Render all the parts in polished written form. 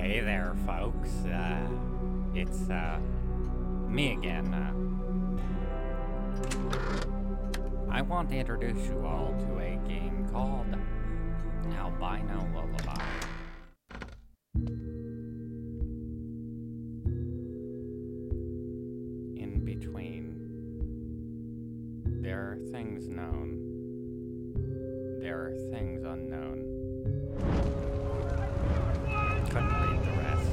Hey there, folks. It's me again. I want to introduce you all to a game called Albino Lullaby. In between, there are things known. There are things unknown. Couldn't read the rest.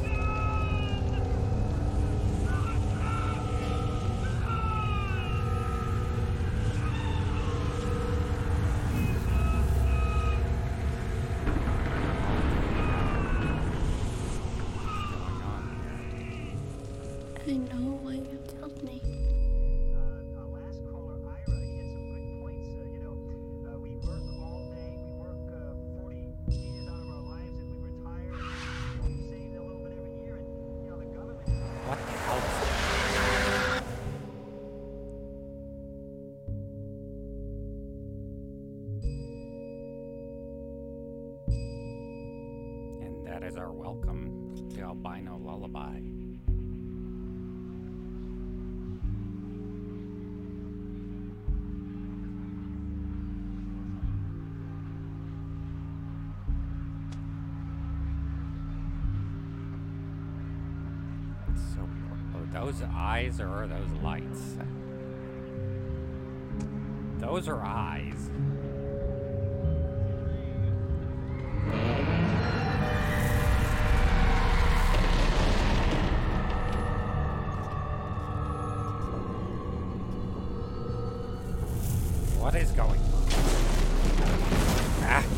I know what you told me. Our last caller, Ira, he had some good points. We work all day. We work 40 years out of our lives, and we retire. And we save a little bit every year. And, the government... What the hell is that? And that is our welcome to Albino Lullaby. So, are those eyes or are those lights? Those are eyes. What is going on? Ah.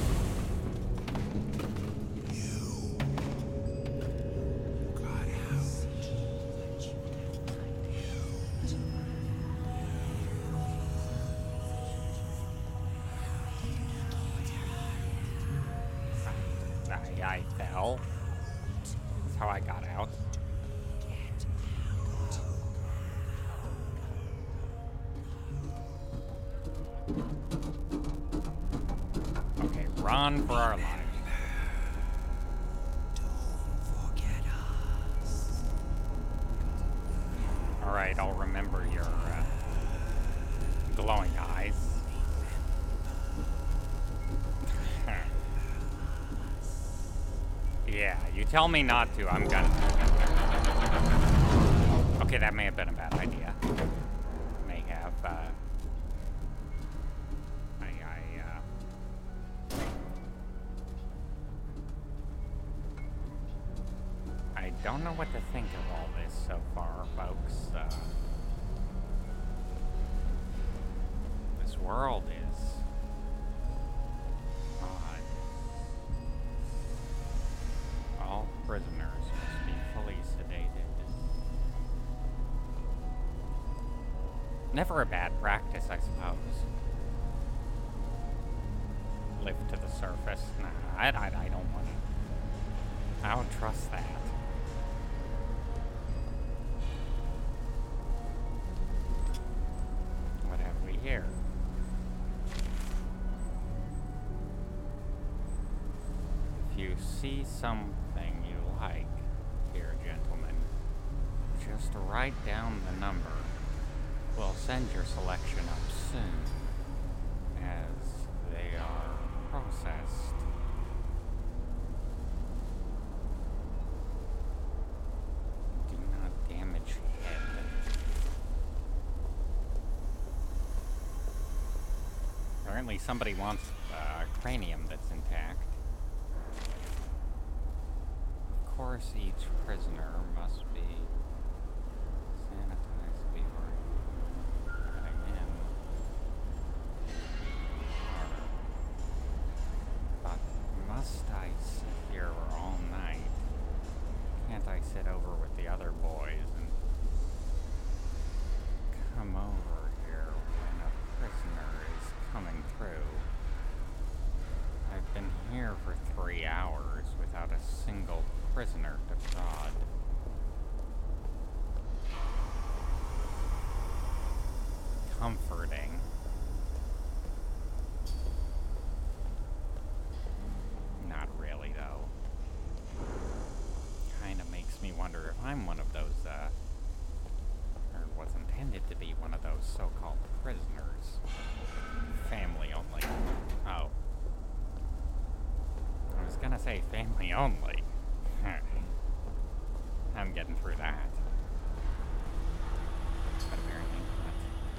I fell. That's how I got out. Okay, run for our lives. Alright, I'll remember your glowing eyes. Yeah, you tell me not to, I'm gonna. Okay, that may have been a bad idea. May have, I don't know what to think of all this so far, folks. This world is odd. All prisoners must be fully sedated. Never a bad practice, I suppose. Lift to the surface. Nah, I don't want to. I don't trust that. What have we here? If you see something you like, dear gentlemen, just write down the number. We'll send your selection up soon, as they are processed. Do not damage head. Apparently somebody wants a cranium that's intact. Of course, each prisoner must be sanitized before getting in. But must I sit here all night? Can't I sit over with the other boys and come over here when a prisoner is coming through? I've been here for 3 hours without a single prisoner to prod. Comforting. Not really, though. me only. I'm getting through that. But apparently not.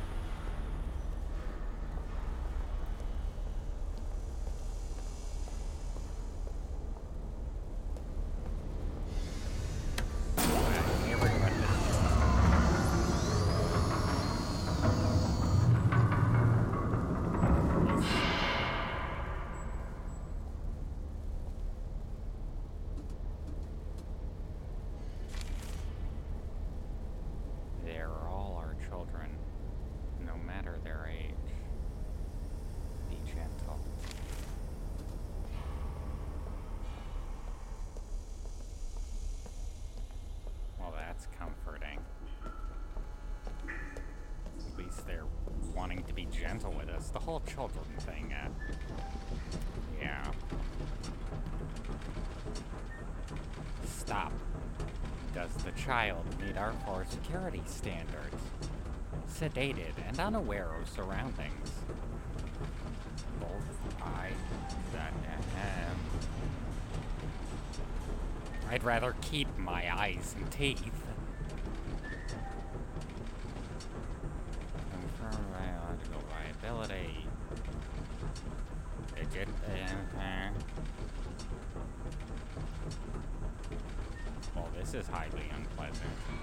They're all our children, no matter their age. Be gentle. Well, that's comforting. At least they're wanting to be gentle with us. The whole children thing, yeah. Stop. Does the child meet our core security standards? Sedated and unaware of surroundings. Both eyes and I'd rather keep my eyes and teeth. Confirm biological viability. Well, this is highly unpleasant.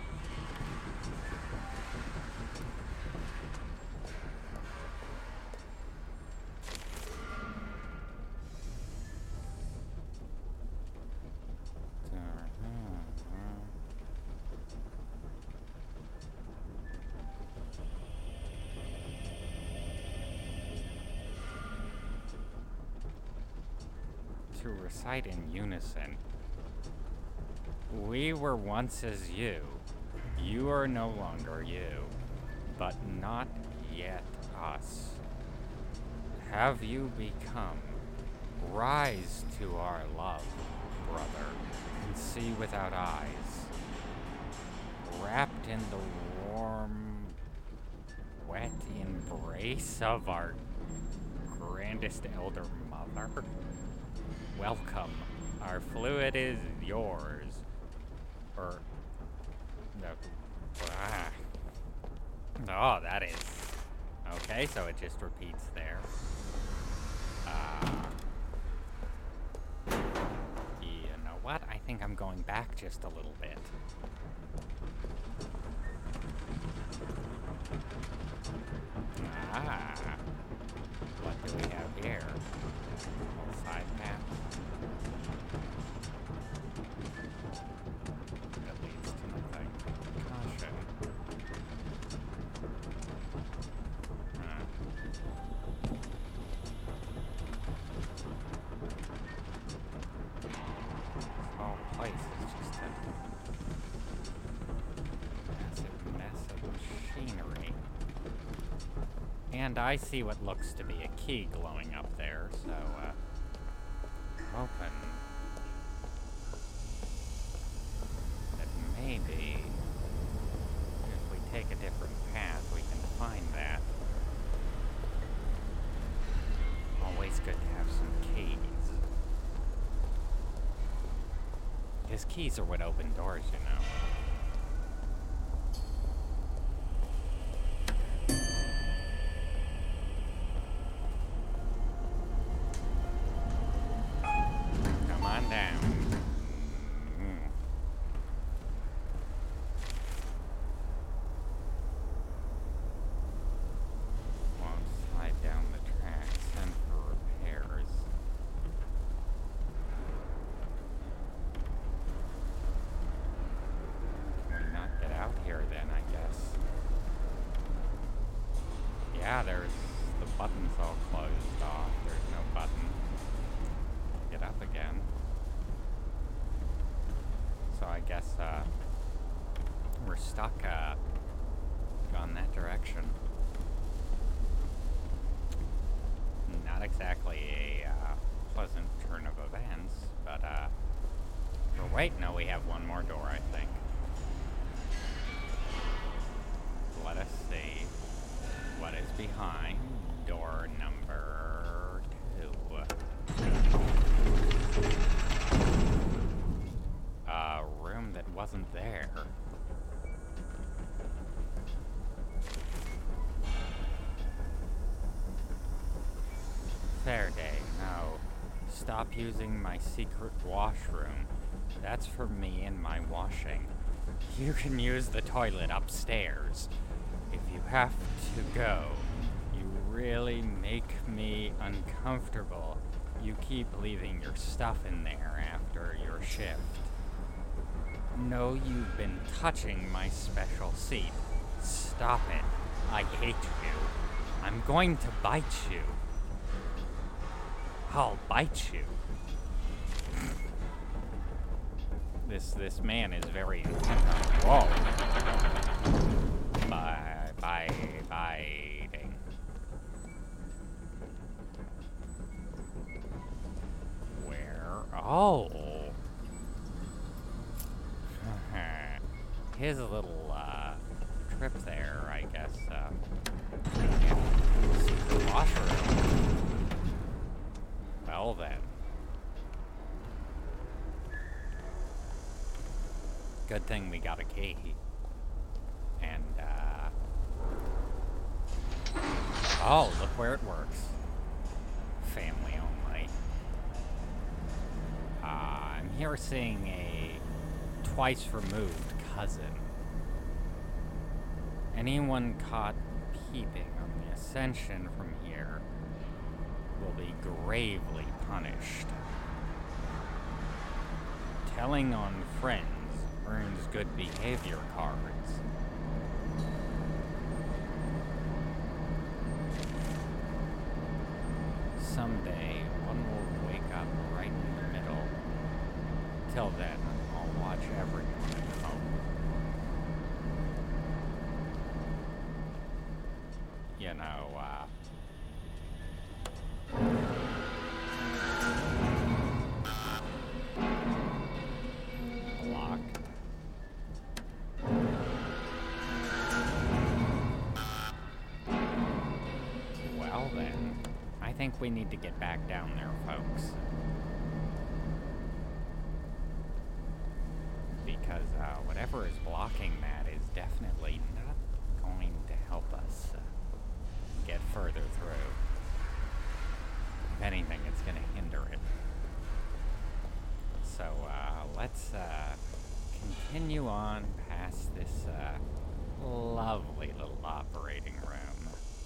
To recite in unison. We were once as you. You are no longer you, but not yet us. Have you become? Rise to our love, brother, and see without eyes. Wrapped in the warm, wet embrace of our grandest elder mother. Welcome. Our fluid is yours. Oh, that is... Okay, so it just repeats there. You know what? I think I'm going back just a little bit. What do we have here? Little side path. That leads to nothing. Caution. This whole place is just a massive mess of machinery. And I see what looks to be a key glowing up there, so, open. That maybe, if we take a different path, we can find that. Always good to have some keys. Because keys are what open doors, you know. Yeah, there's the button's all closed off. There's no button. Get up again. So I guess we're stuck gone that direction. Not exactly a pleasant turn of events, but or wait, no, we have one more door, I think. Let us see what is behind door number 2. stop using my secret washroom. That's for me and my washing. You can use the toilet upstairs. If you have to go, you really make me uncomfortable. You keep leaving your stuff in there after your shift. No, you've been touching my special seat. Stop it. I hate you. I'm going to bite you. I'll bite you. This man is very intent on. Whoa. Biting. Where? Oh. His little trip there, I guess. Secret washroom. Well then. Good thing we got a key. And, oh, look where it works. Family only. I'm here seeing a twice removed cousin. Anyone caught peeping on the Ascension from here will be gravely punished. Telling on friends earns good behavior cards. Someday, one will wake up right in the middle. Till then, I'll watch everyone at home. You know, block. Well then, I think we need to get back down there, folks. Because whatever is blocking that is definitely not going to help us get further through. If anything, it's going to hinder it. So let's continue on past this lovely little operating room.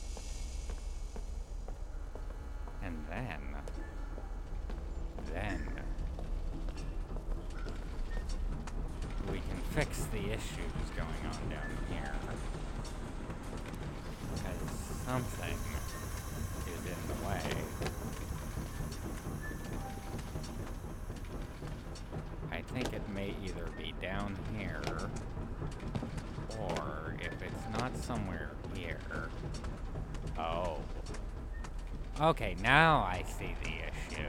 And then we can fix the issues going on down here. Because something is in the way. I think it may either be down here, or if it's not somewhere here. Oh. Okay, now I see the issue.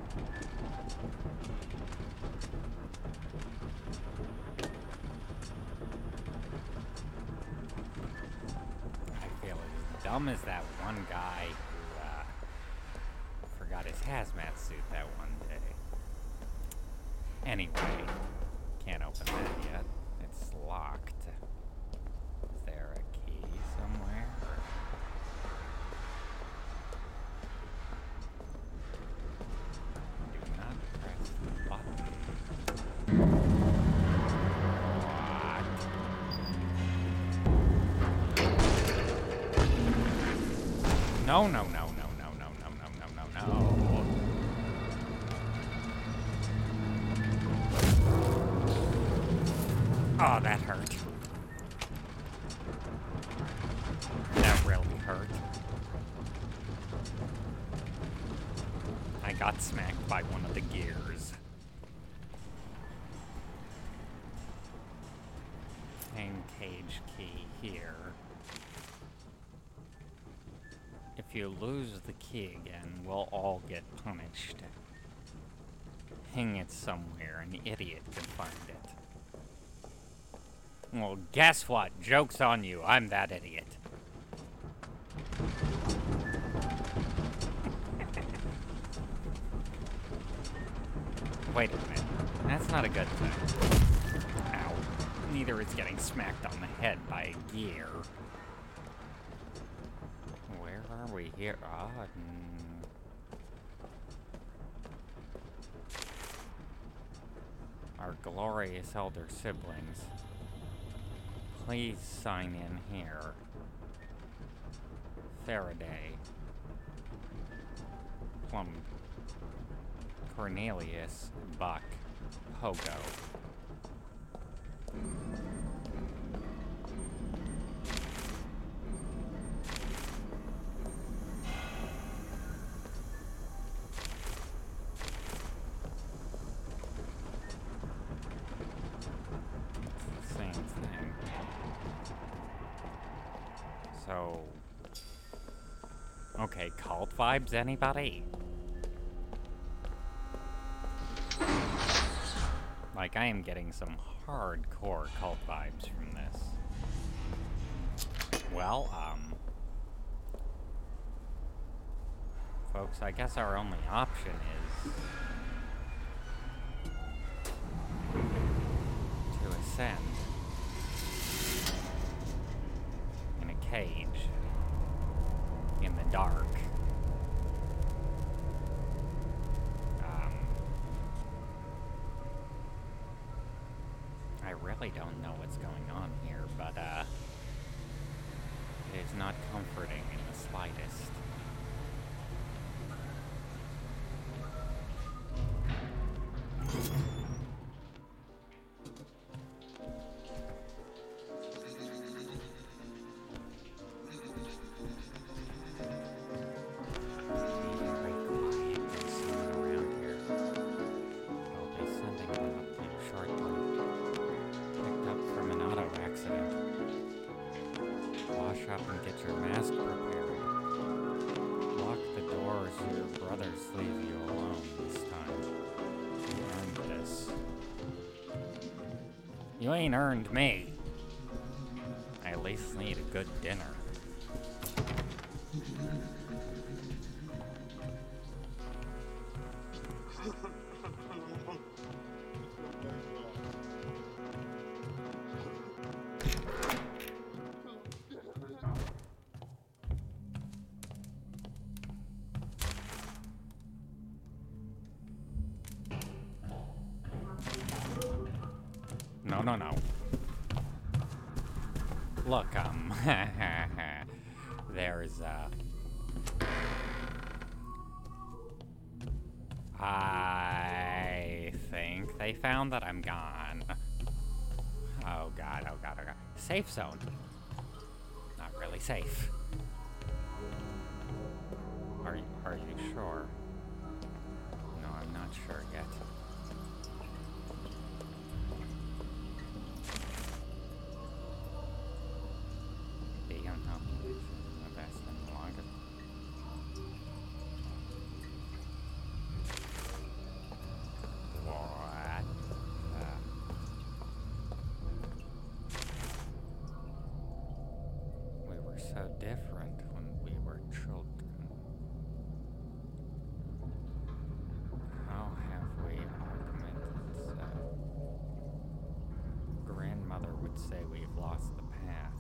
I feel as dumb as that one guy who forgot his hazmat suit that one day. Anyway, can't open that yet. It's locked. Is there a key somewhere? Do not press the button. What? No, no, no, no, no, no, no, no, no, no, no. Oh, that hurt. That really hurt. I got smacked by one of the gears. Hang cage key here. If you lose the key again, we'll all get punished. Hang it somewhere, an idiot can find it. Well, guess what? Joke's on you. I'm that idiot. Wait a minute. That's not a good thing. Ow. Neither is getting smacked on the head by a gear. Where are we here? glorious elder siblings, please sign in here. Faraday, Plum, Cornelius, Buck, Pogo. Same thing. So, okay, cult vibes, anybody? Like, I am getting some hardcore cult vibes from this. Well, folks, I guess our only option is to ascend in a cage in the dark. I really don't know what's going on here, but it is not comforting in the slightest. Up and get your mask prepared. Lock the doors so your brothers leave you alone this time. You earned this. You ain't earned me. I at least need a good dinner. No. Look, there's, I think they found that I'm gone. Oh god. Safe zone. Not really safe. Are you sure? No, I'm not sure yet. So different when we were children. How have we augmented so? Grandmother would say we've lost the path.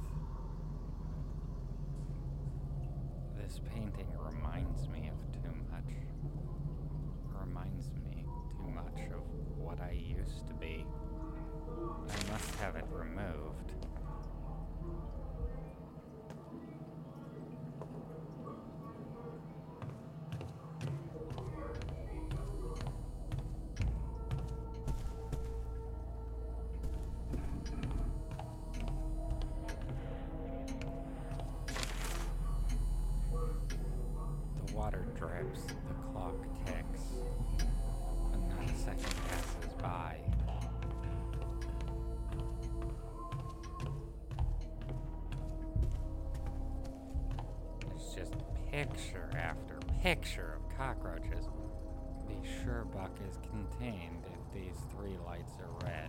This painting reminds me of too much. Reminds me too much of what I used to be. I must have it removed. Water drips, the clock ticks, but not a second passes by. It's just picture after picture of cockroaches. Be sure Buck is contained if these 3 lights are red.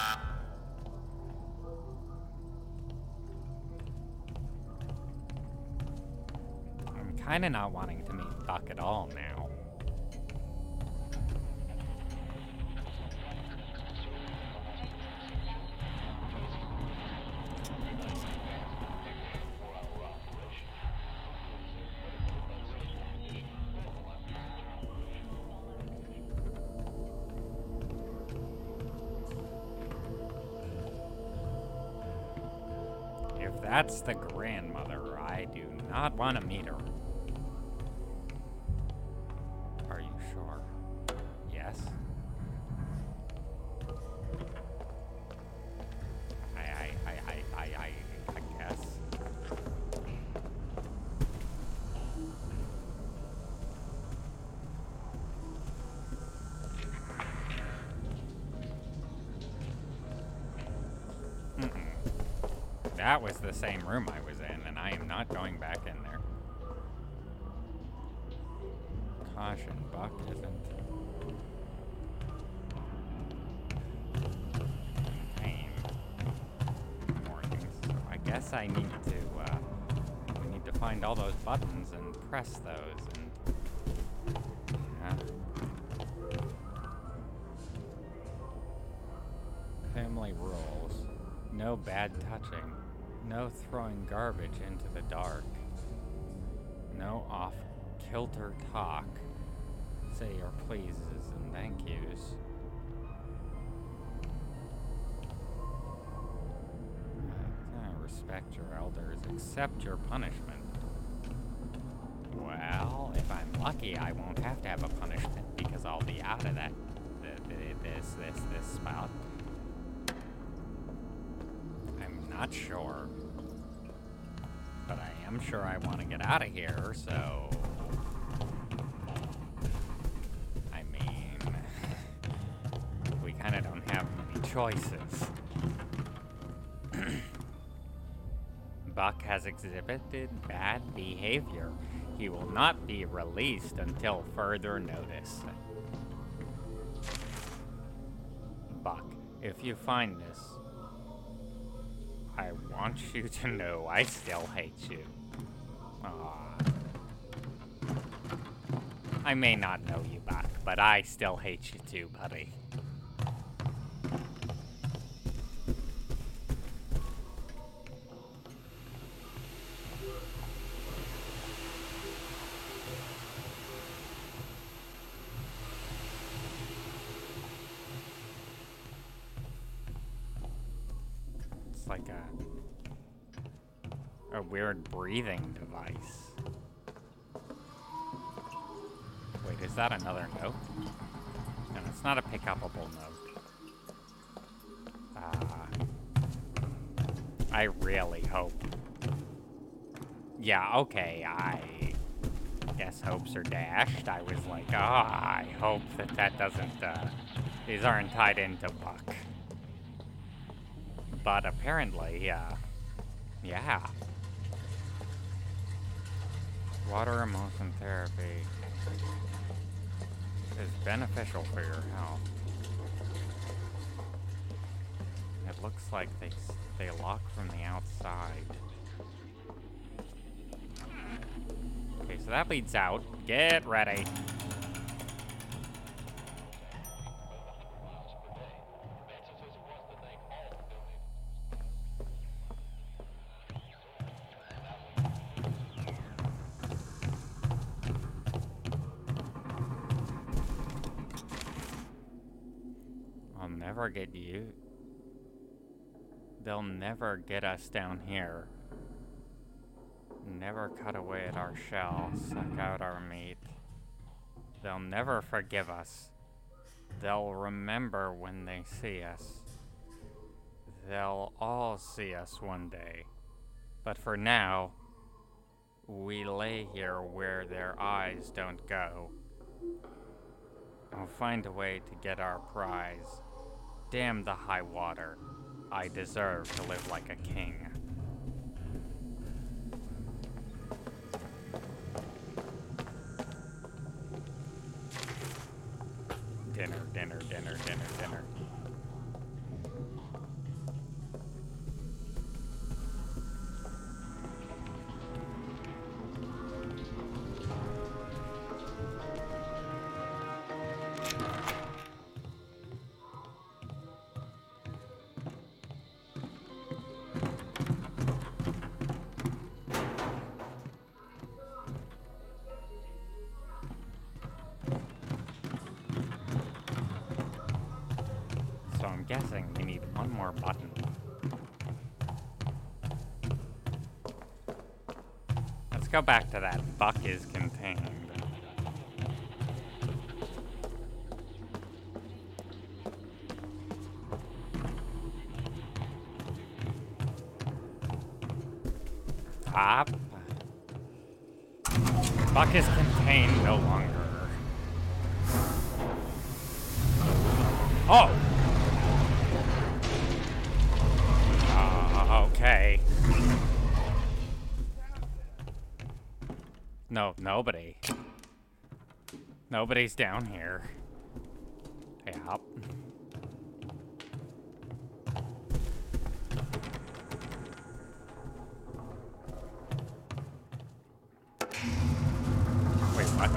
Kinda not wanting to meet Buck at all now. That's the grandmother. I do not want to meet her. Are you sure? Yes? I guess. That was the same room I was in, and I am not going back in there. Caution, Buck isn't contained. Warnings. So I guess I need to, we need to find all those buttons and press those, and, yeah. Family rules. No bad touching. No throwing garbage into the dark. No off-kilter talk. Say your pleases and thank yous. Respect your elders. Accept your punishment. Well, if I'm lucky, I won't have to have a punishment because I'll be out of that. This spot. Not sure, but I am sure I want to get out of here, so I mean, we kind of don't have many choices. Buck has exhibited bad behavior. He will not be released until further notice. Buck, if you find this, I want you to know I still hate you. Aww. I may not know you, Buck, but I still hate you too, buddy. It's like a weird breathing device. Wait, is that another note? No, it's not a pick-upable note. I really hope. Yeah, okay, I guess hopes are dashed. I was like, I hope that doesn't, these aren't tied into Buck. But apparently, yeah. Water emotion therapy is beneficial for your health. It looks like they lock from the outside. Okay, so that leads out. Get ready. Get you. They'll never get us down here. Never cut away at our shell, suck out our meat. They'll never forgive us. They'll remember when they see us. They'll all see us one day. But for now, we lay here where their eyes don't go. We'll find a way to get our prize. Damn the high water. I deserve to live like a king. Dinner, dinner, dinner, dinner, dinner. So I'm guessing we need one more button. go back to that. Buck is contained. Top. Buck is contained no longer. Oh! Okay. No, nobody. Nobody's down here. Yep. Wait, what?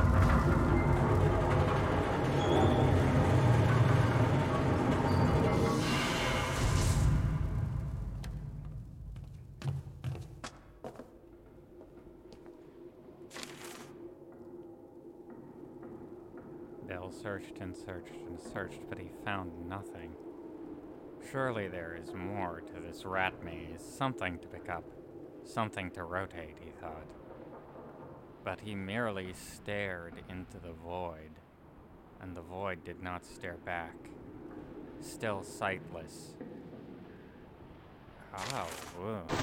Bill searched and searched and searched, but he found nothing. Surely there is more to this rat maze. Something to pick up. Something to rotate, he thought. But he merely stared into the void, and the void did not stare back. Still sightless. Oh, whoa.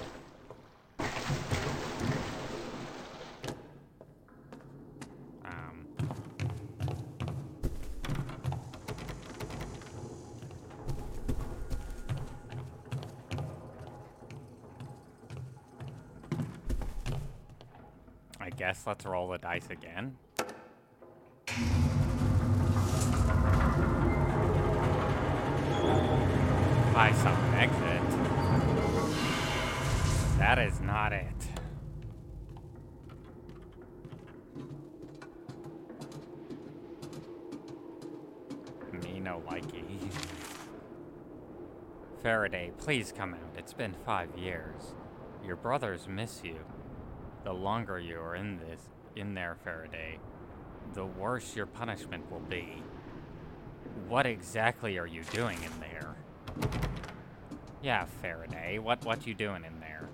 I guess let's roll the dice again. I saw an exit. That is not it. Me no likey. Faraday, please come out. It's been 5 years. Your brothers miss you. The longer you are in there, Faraday, the worse your punishment will be. What exactly are you doing in there? Yeah, Faraday, what you doing in there?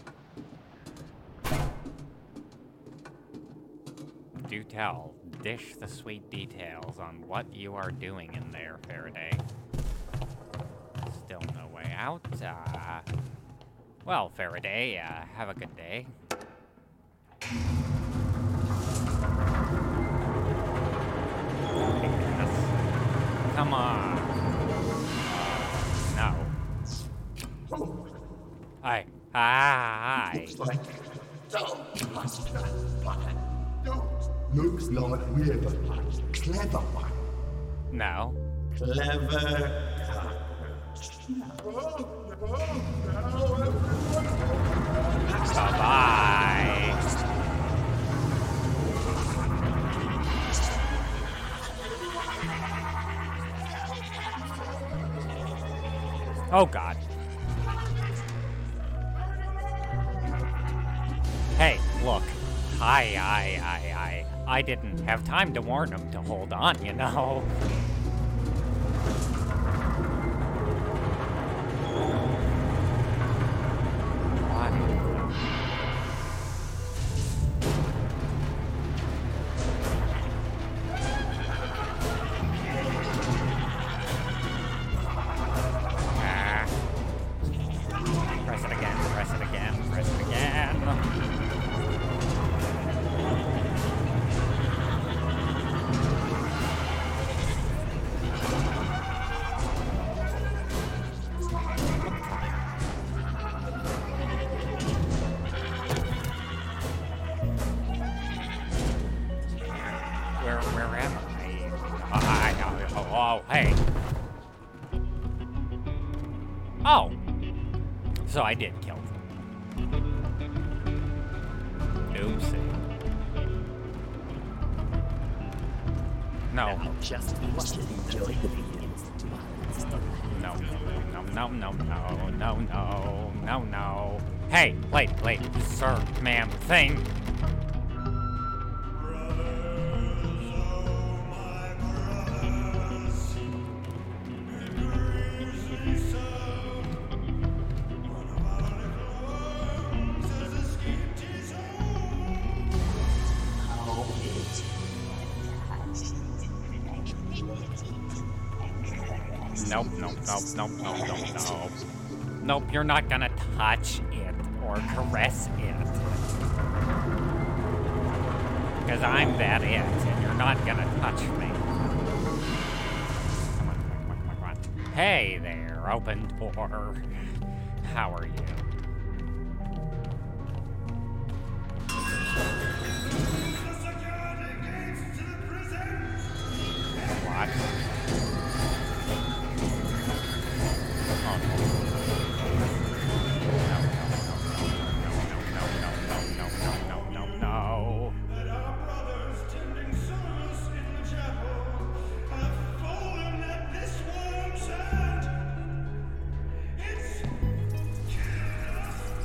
Do tell. Dish the sweet details on what you are doing in there, Faraday. Still no way out. Well, Faraday, have a good day. Come on. No. Hi. Hi. Looks like looks like we have a clever one. No. Clever. Bye-bye. Oh, God. Hey, look. I didn't have time to warn him to hold on, you know? Press it again, press it again, press it again. Where am I? Oh, hey. Oh! So I did kill them. Oopsie. No. Just watch it, enjoy the videos. No. Hey, wait, sir, ma'am, thing. Nope, nope, nope, nope, nope, nope, nope. Nope, you're not gonna touch it or caress it. Because I'm that it, and you're not gonna touch me. Come on. Hey there, open door. How are you? What? No. That our brothers tending service in the chapel have fallen at this worm's hand. It's killed us,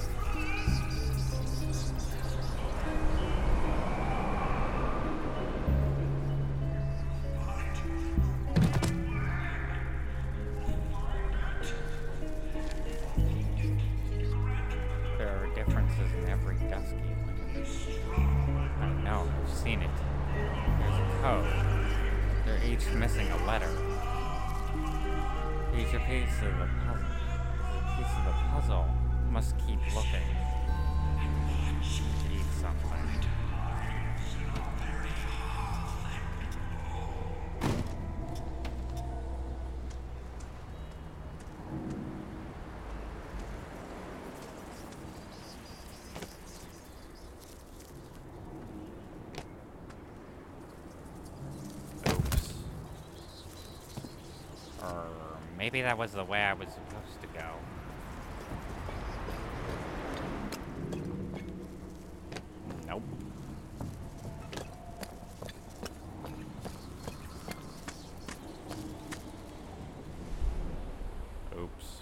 There are differences in every dusky land. I know, I've seen it. There's a code. They're each missing a letter. Each piece of the puzzle must keep looking. To eat something. Or maybe that was the way I was supposed to go. Nope. Oops.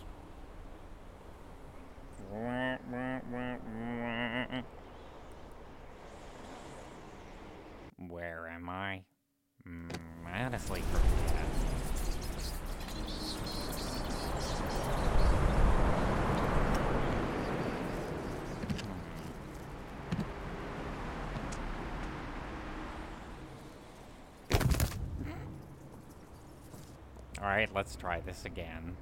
Where am I? I honestly forget. Alright, let's try this again.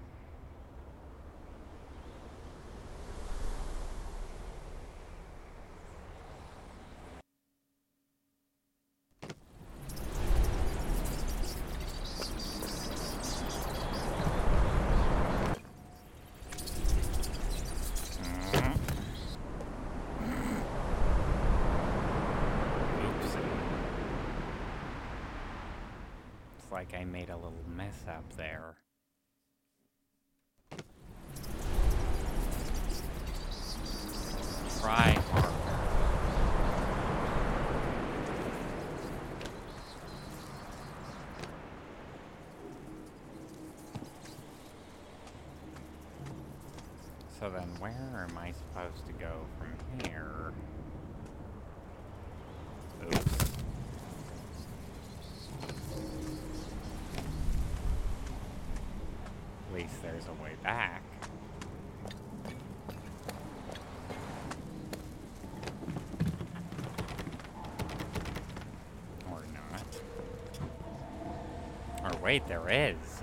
Like I made a little mess up there. Try harder. So then where am I supposed to go from here? Oops. At least there's a way back. Or not. Or wait, there is.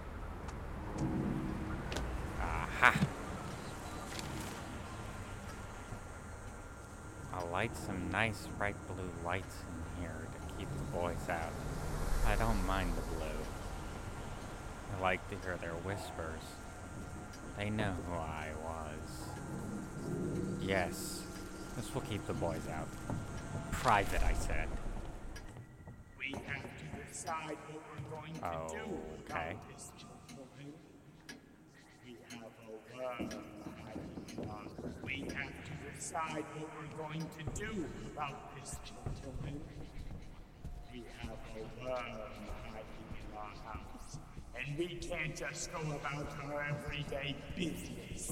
Aha! I'll light some nice bright blue lights in here to keep the boys out. I don't mind the blue. I like to hear their whispers. They know who I was. Yes, this will keep the boys out. Private, I said. We have to decide what we're going to do Okay. about this gentleman. We have a worm hiding on. We have to decide what we're going to do about this gentleman. We have a worm hiding in our house, and we can't just go about our everyday business.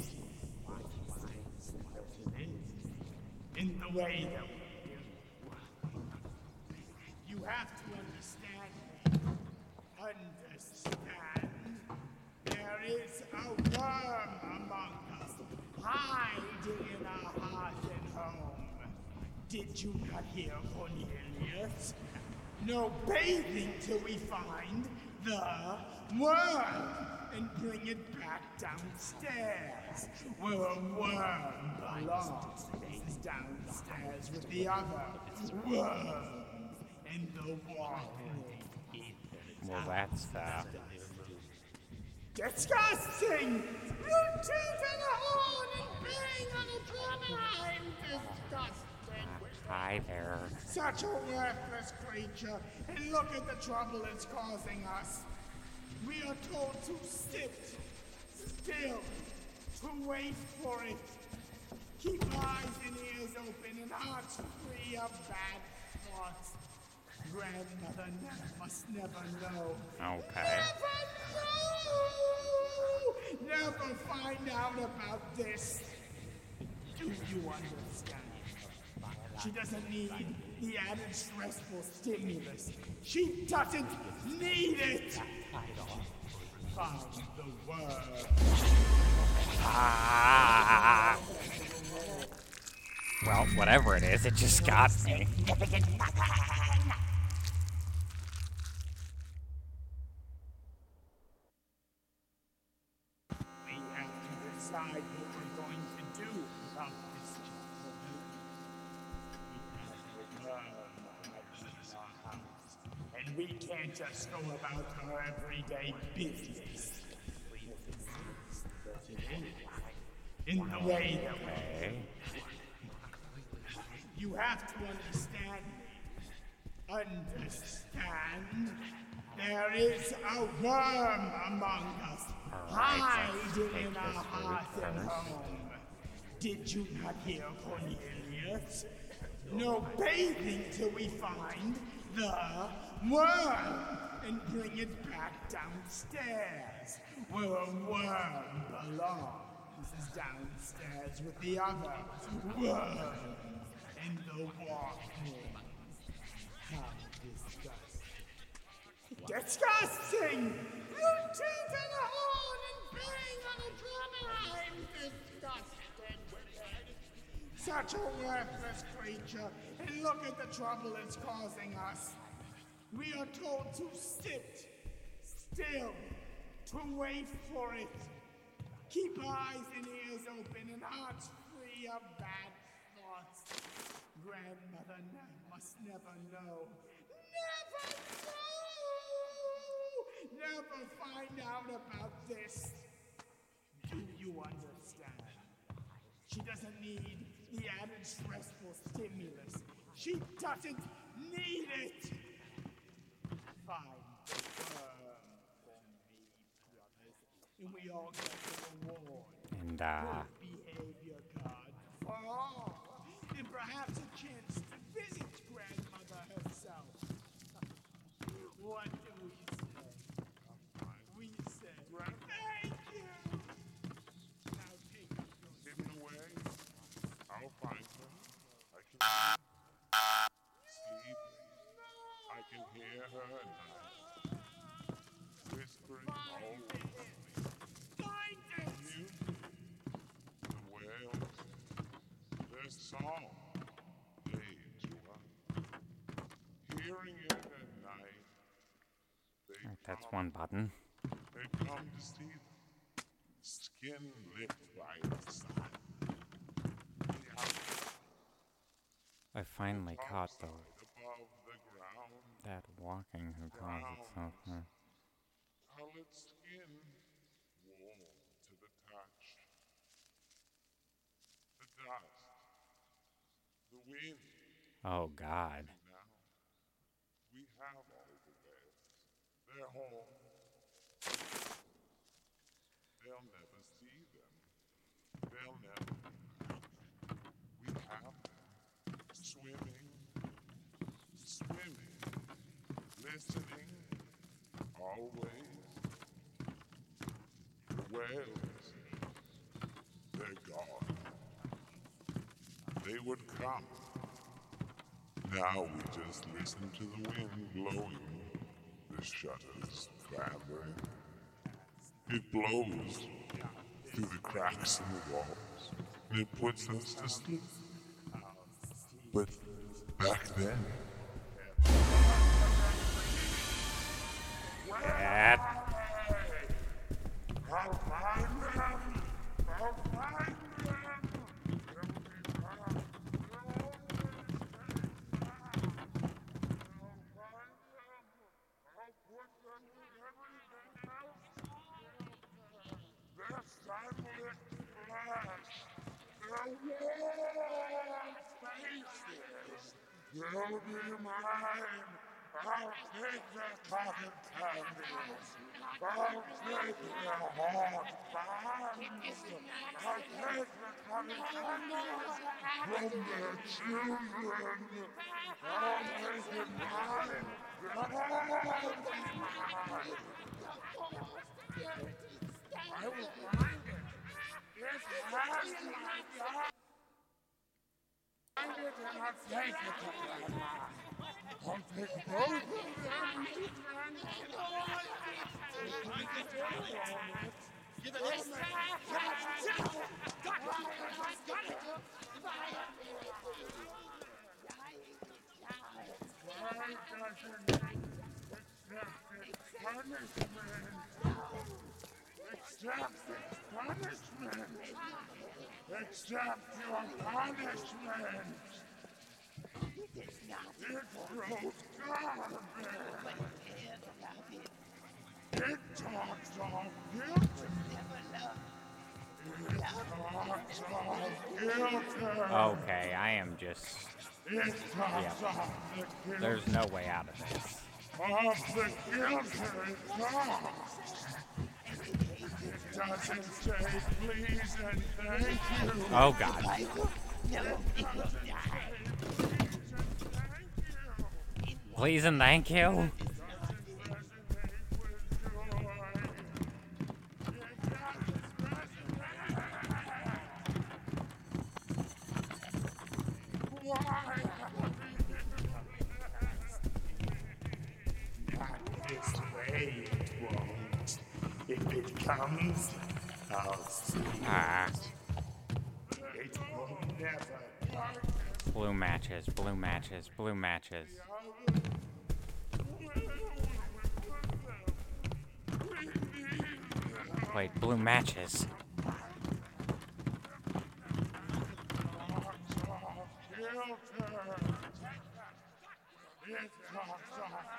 In the way that we do. You have to understand. Understand. There is a worm among us, hiding in our heart and home. Did you not hear Cornelius? No bathing till we find the worm and bring it back downstairs, where a worm belongs. It's downstairs with the other worms in the walkway. Well, that's, Disgusting! Routines on a horn and bang on a drum, I'm disgusted. hi there. Such a worthless creature, and look at the trouble it's causing us. We are told to sit still, to wait for it. Keep eyes and ears open and hearts free of bad thoughts. Grandmother must never know. Okay. Never find out about this. Do you understand? She doesn't need the added stressful stimulus. She doesn't need it. Find the word. Ah. Well, whatever it is, it just got me. We have to decide what we're going to do about this gentleman. We have a worm in our house, and we can't just go about our everyday business. In the way that Okay. you have to understand me. Understand? There is a worm among us, hiding in our hearts and home. Did you not hear Cornelius? No bathing till we find the worm and bring it back downstairs, where a worm belongs. Is downstairs with the other worms in the walkway. How disgusting. Disgusting! Routines on a horn and bang on a drum, I'm disgusted with it. Such a worthless creature, and look at the trouble it's causing us. We are told to sit still, to wait for it. Keep eyes and ears open and hearts free of bad thoughts. Grandmother must never know. Never know! Never find out about this. Do you understand? She doesn't need the added stressful stimulus. She doesn't need it. Find the worm for me, brothers, and we all get the reward. And, Good behavior card for all, and perhaps a chance to visit grandmother herself. What do we say? We say, thank you. Now take your Hidden away. I'll find her. I can sleep. I can hear her at night. Whispering always. Music. The whales. Their song. Leads you up. Hearing it at night. They that's come. one button. They come to see them. Skin lit by the sun. I finally caught the Above the ground, that walking who calls itself. colored skin, warm to the touch. The dust, the wind. Oh God. Now we have all the whales. They're home. They'll never see them. They'll never. We have them. Swimming, listening, always. The whales, they're gone. They would come. Now we just listen to the wind blowing, the shutters clambering. It blows through the cracks in the walls, and it puts us to sleep. But back then, Yeah. Their sunlit flesh, their warm faces will be mine. I'll take their cotton candies. I'll take their hot bands. I'll take the cotton candies from their children. I'll make it mine. They'll all be mine. I will find it. It has my blood. Find it and I'll take it to Grandma. I'll take both of them. Give it this. Accept your punishment. It grows garbage. It talks of guilt. It talks of guilt. Okay, I am just... It talks of the guilt. There's no way out of this. Of the guilt it talks. It doesn't say please and thank you. Oh, God. Please and thank you. Not this way it won't. If it comes, I'll see. It will never come. Blue matches, blue matches, blue matches. Wait, blue matches. It talks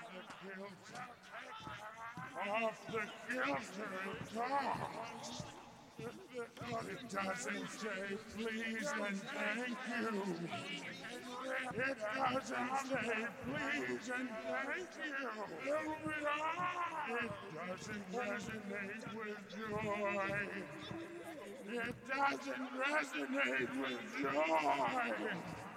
of the guilter it talks. It doesn't say please and thank you. It doesn't say please and thank you. It doesn't resonate with joy. It doesn't resonate with joy.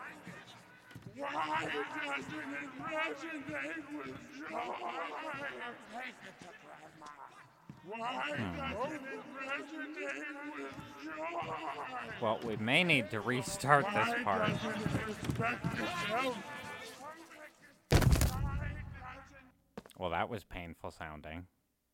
Why doesn't it resonate with joy? Take it to Grandma. Why doesn't it resonate with joy? Well, we may need to restart this part. Why doesn't it respect itself? Well, that was painful sounding.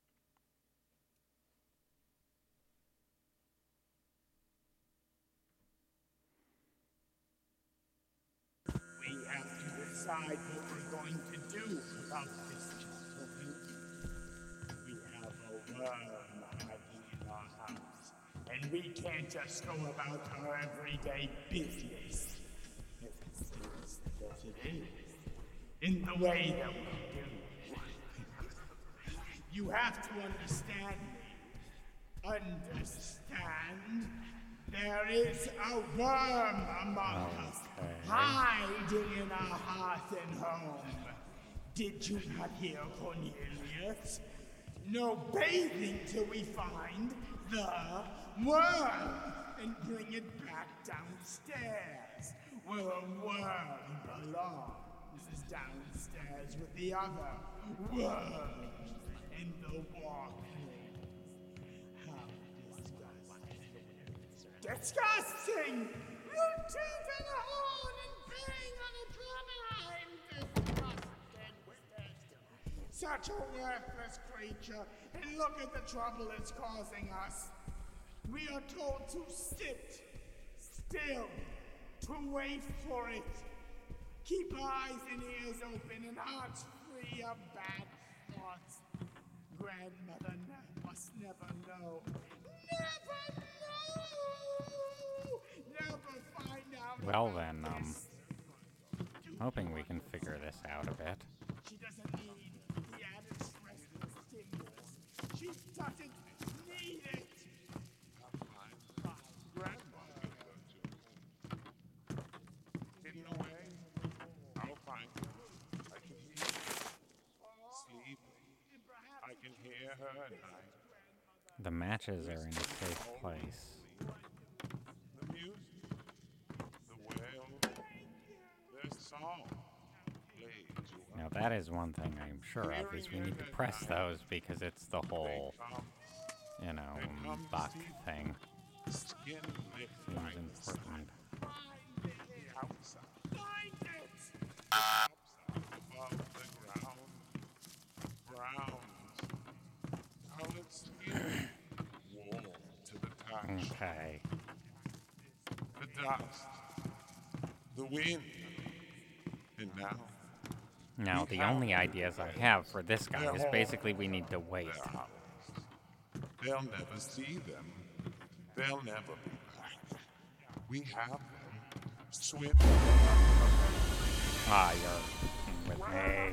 We have to decide what we're going to do about this gentleman. We have a worm hiding in our house, and we can't just go about our everyday business as it seems that it is, in the way that we do. You have to understand me. Understand? There is a worm among us, hiding in our hearth and home. Did you not hear Cornelius? No bathing till we find the worm and bring it back downstairs, where a worm belongs, is downstairs with the other worms in the walkway. Disgusting! You tooting a horn and bang on a drum. I'm disgusted with this. Such a worthless creature, and look at the trouble it's causing us. We are told to sit still, to wait for it. Keep eyes and ears open and hearts free of bad thoughts. Grandmother must never know. Never know! Never find out. Well then, hoping we can figure this out a bit. She doesn't need the added stress hear her at night. The matches are in a safe place. The music, the wail, their song played to us. Now that is one thing I'm sure of, is we need to press those because it's the whole, you know, buck thing. Skin licked Seems like important. the outside. Outside above the ground. Browns. Colored skin. Warm to the touch. Okay. The dust. The wind. And now. Now the only ideas I have for this guy is basically we need to wait. They'll never see them. They'll never be back. We have them. Swift. Ah, you're with me.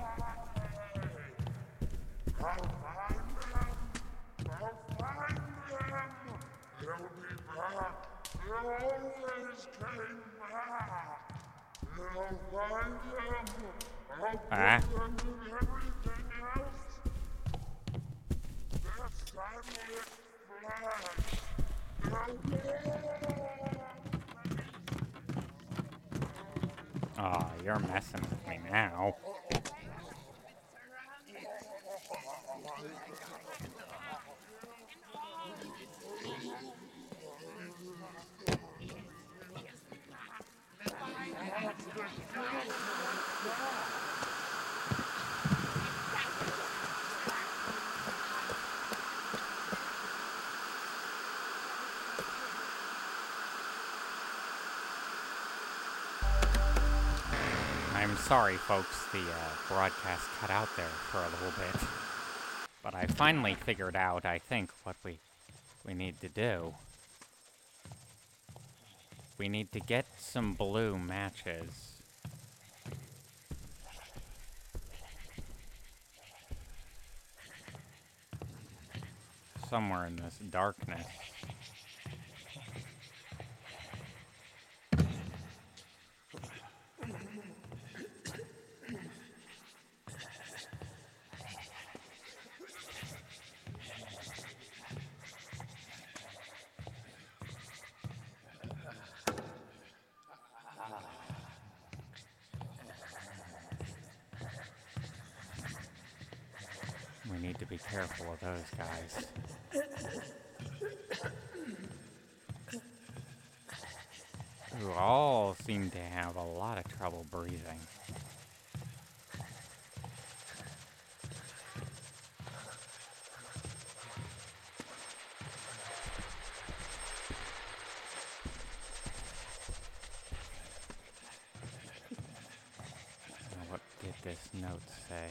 I'll find them. I'll find them. They'll be back. They always came back. I'll find them. I'll put them in everything else. Their sunlit flash. Ah, you're messing with me now. I'm sorry, folks, the broadcast cut out there for a little bit. But I finally figured out, I think, what we need to do. We need to get some blue matches. Somewhere in this darkness. We need to be careful of those guys. Who all seem to have a lot of trouble breathing. Now, what did this note say?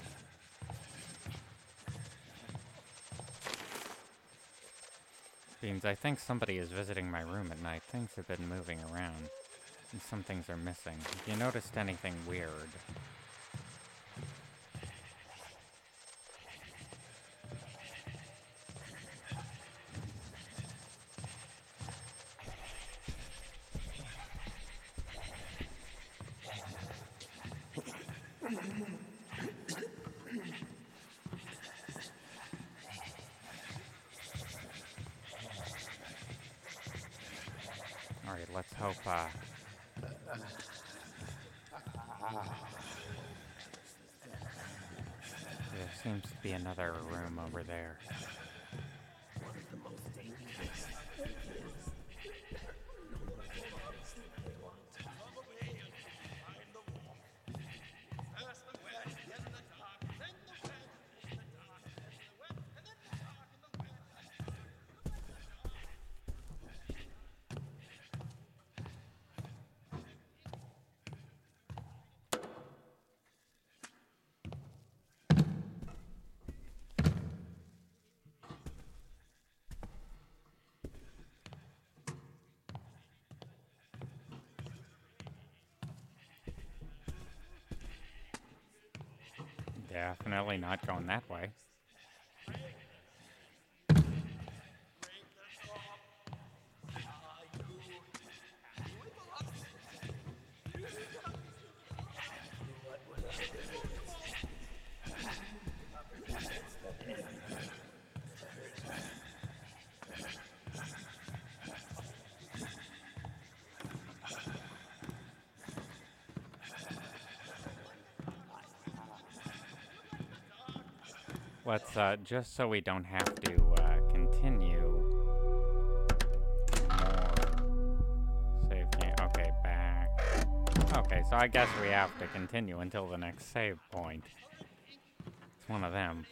Beans, I think somebody is visiting my room at night. Things have been moving around, and some things are missing. Have you noticed anything weird? Alright, let's hope, there seems to be another room over there. One of the most dangerous is they want. Definitely not going that way. Let's, just so we don't have to, continue more. Save game. Okay, back. Okay, so I guess we have to continue until the next save point. It's one of them.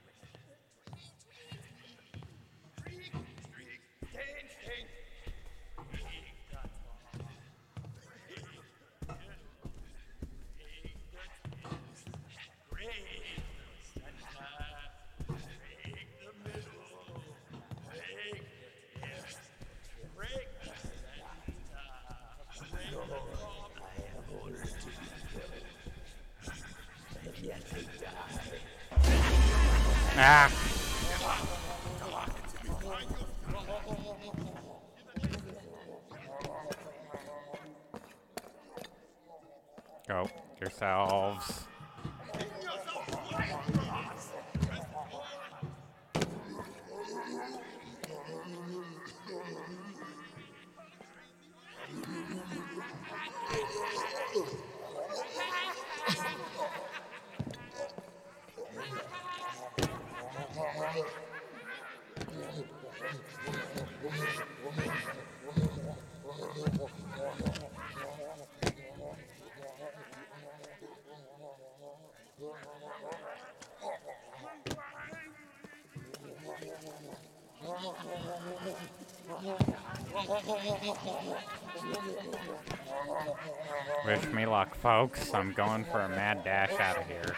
Ah! Go yourselves. Wish me luck, folks. I'm going for a mad dash out of here.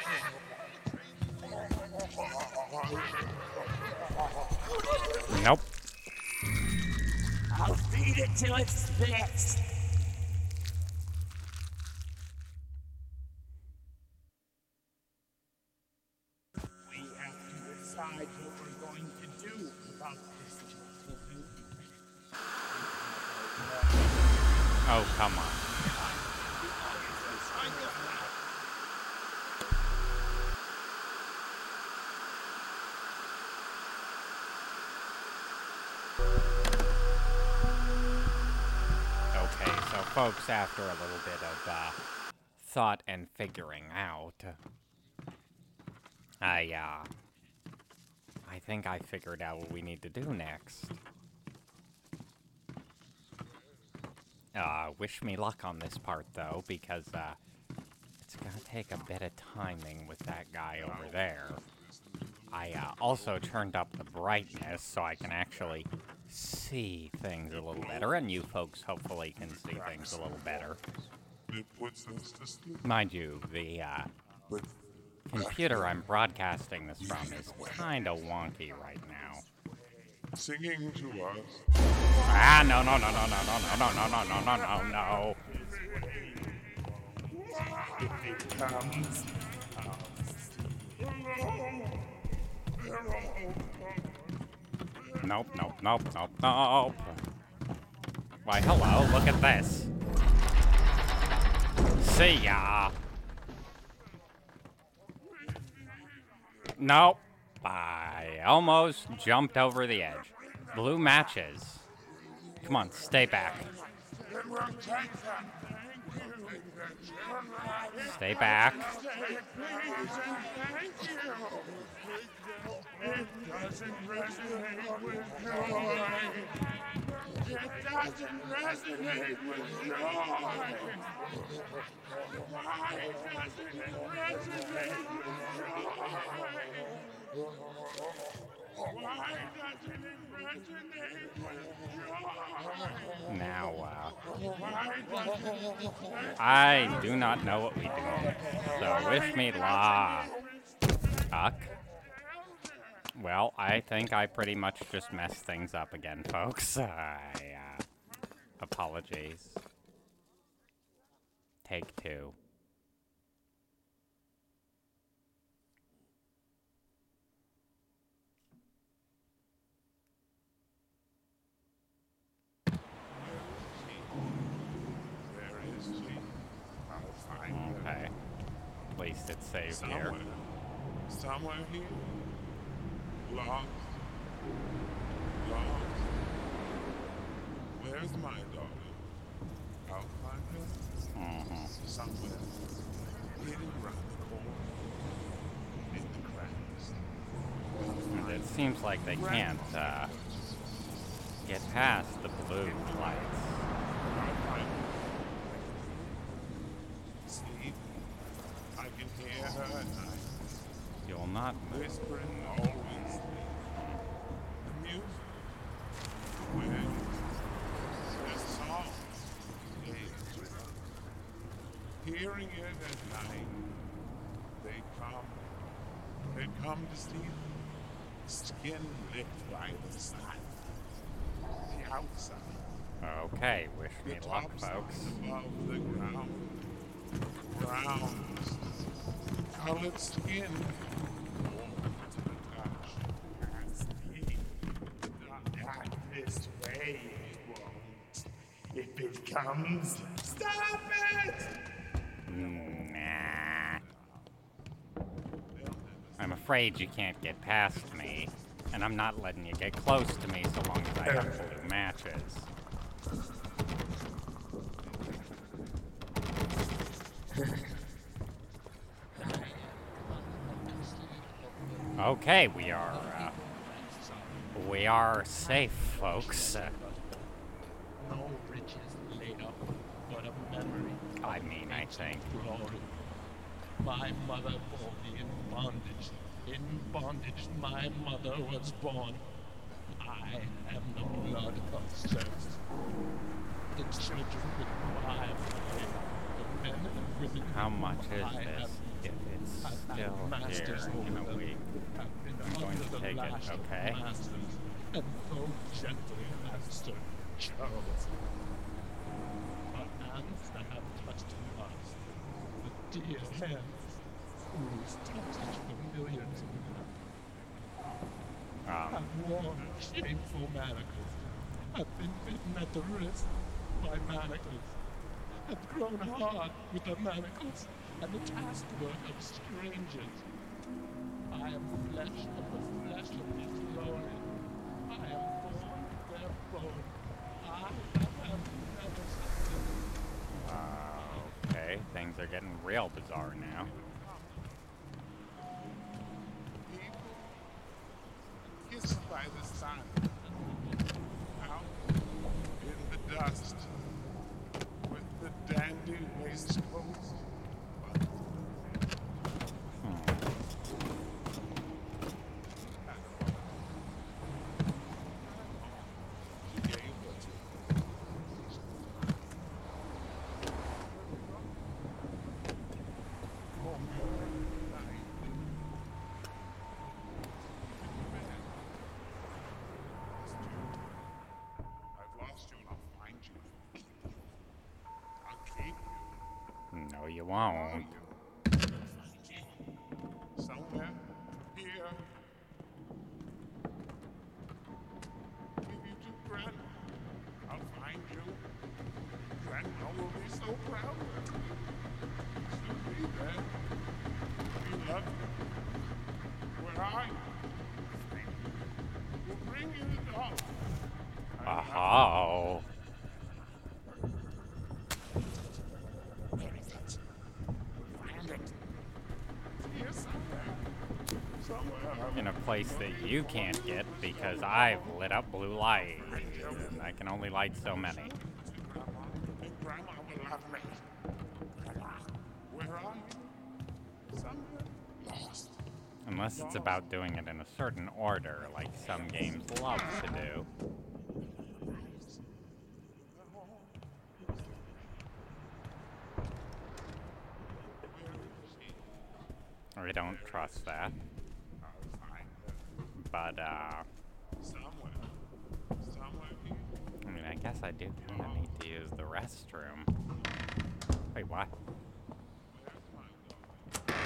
Nope. I'll feed it till it spits. We have to decide what we're going to do about this, gentlemen. Oh, come on. Okay, so folks, after a little bit of thought and figuring out, I think I figured out what we need to do next. Wish me luck on this part, though, because, it's gonna take a bit of timing with that guy over there. I, also turned up the brightness so I can actually see things a little better, and you folks hopefully can see things a little better. It puts us to sleep. Mind you, the, computer I'm broadcasting this from is kinda wonky right now. Singing to us. Ah, no, no, no, no, no, no, no, no, no, no, no, no, no. If it comes, Nope, nope, nope, nope, nope. Why, hello, look at this. See ya. Nope. I almost jumped over the edge. Blue matches. Come on, stay back. Stay back. it doesn't resonate with joy. It doesn't resonate with joy. Why doesn't it resonate with joy? Why doesn't it resonate with joy? Now, Why doesn't I do not know what we do next, so wish me luck. Well, I think I pretty much just messed things up again, folks. Apologies. Take two. Where is she? I'll find her. Okay. At least it's saved here. Somewhere. Somewhere here. Lost. Lost. Where's my daughter? I'll find her. Somewhere. Hidden around the corner. In the cracks. seems like they can't, get past the blue lights. Sleep. I can hear her at night. You'll not move. Whispering always sleep. The music. When there's songs played with her. Hearing it at night. They come to sleep. Skin licked by the sun. The outside. Okay, wish me The luck, tops folks. above the ground. Browns. Colored skin. Warm to the touch. And sleep. Not this way, it won't. If it comes, stop it! Nah. I'm afraid you can't get past me, and I'm not letting you get close to me so long as I have blue matches. Okay, we are safe, folks. No riches laid up, but a memory. I mean, I think. Glory. My mother bore me in bondage. In bondage, my mother was born. I am the blood of serfs. The children with wives, the men and women. How much is I this? have If it's had still masters here in over a them, week, have been I'm going under to the take it, lash of okay? masters, and though gentle master chose. But hands that have touched him last, the dear hands whose touch is familiar to me, have worn shameful manacles, have been bitten at the wrist by manacles, have grown hard with the manacles and the taskwork of strangers. I am flesh of the flesh of these lowly. I am born their bone. I have never seen. Okay, things are getting real bizarre now. People kissed by the sun. Out in the dust. With the dandy waistcoats. She gave her to me. I've lost you and I'll find you. I'll keep you. No, you won't. Somewhere here. Give you to Grandma. I'll find you. Grandma will be so proud of you. She'll be there. We love you. Where are you? We'll bring you the dog. Oh. Here somewhere. Somewhere. In a place that you can't get because I've lit up blue light. And I can only light so many. And Grandma will love me. Where are you? Somewhere lost. Unless it's about doing it in a certain order, like some games love to do. I don't trust that. But, Somewhere here. I mean, I guess I do kind of need to use the restroom. Wait, what? Where's my dog?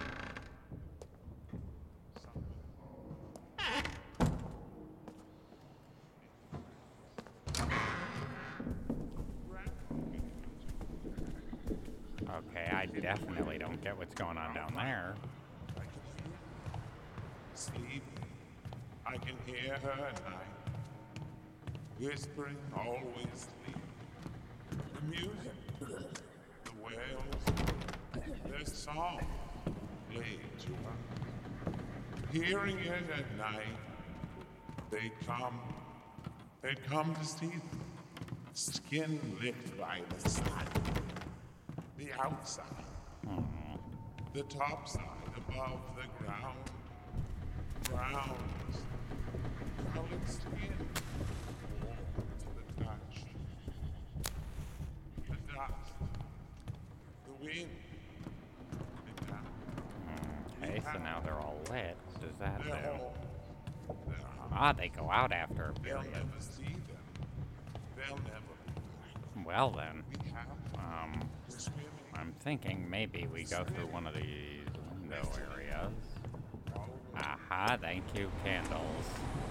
Okay, I definitely don't get what's going on down there. Sleep. I can hear her at night. Whispering, always sleep. The music, the wails, their song played to her. Hearing it at night, They come to see them. Skin licked by the sun. The outside. The top side above the ground. Browns. Colored skin. Warm to the touch. The dust. The wind. The down. Okay, so now they're all lit. What does that do? They're Ah, they go out after a They'll period. never see them. They'll never. Well then, We have we're swimming. I'm thinking maybe we go through one of these window areas. Aha, thank you, candles.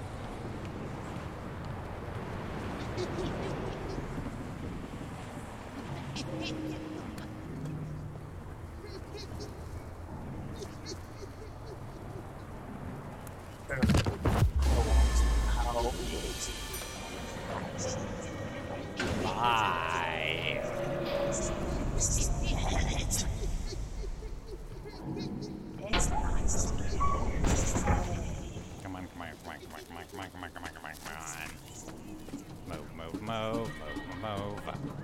Bye. Come on, come on, come on, come on, come on, come on, come on, come on, come on, come on. Move, move, move, move, move.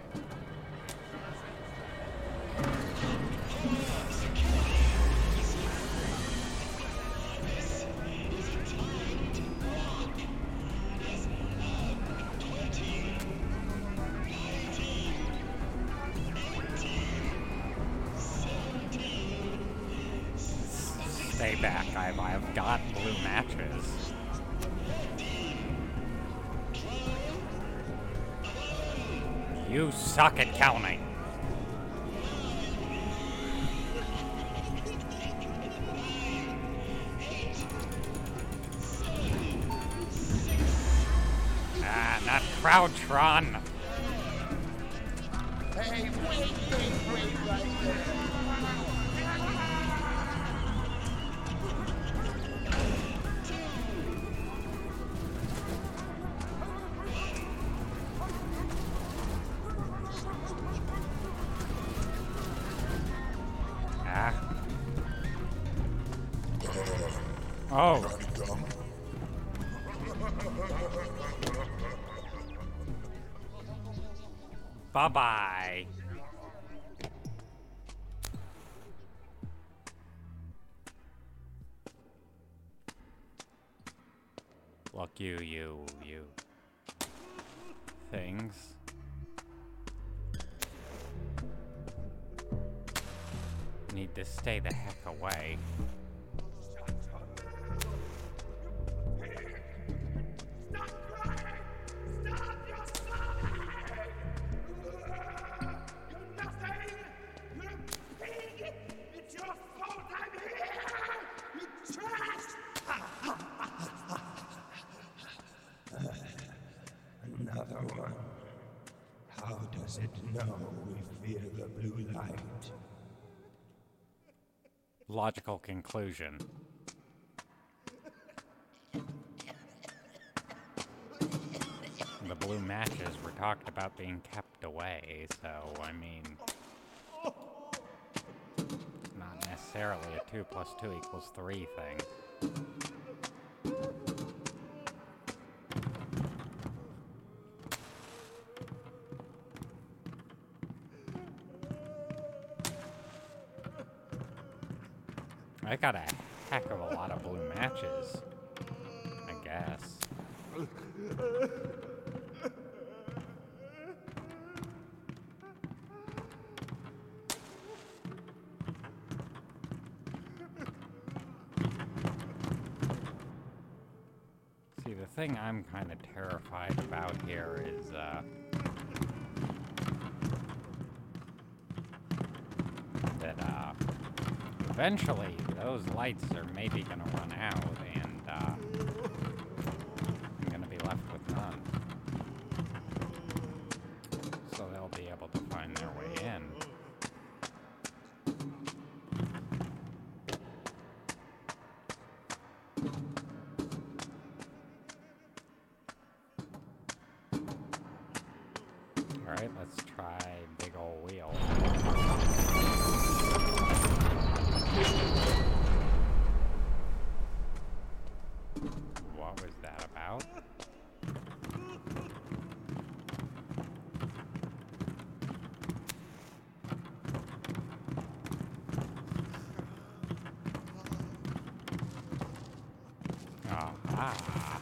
Stay back, I've got blue matches. You suck at counting. Ah, not Crowdtron. Hey, wait right there. Ah. Oh. Bye-bye. Look, you things. Need to stay the heck away. Another one. How does it know we fear the blue light? Logical conclusion. The blue matches were talked about being kept away, so, I mean, not necessarily a 2 + 2 = 3 thing. I got a heck of a lot of blue matches, I guess. See, the thing I'm kind of terrified about here is, that, eventually those lights are maybe gonna run out, and, I'm gonna be left with none. So they'll be able to find their way in. Alright, let's try big ol' wheel. What was that about? out. Aha.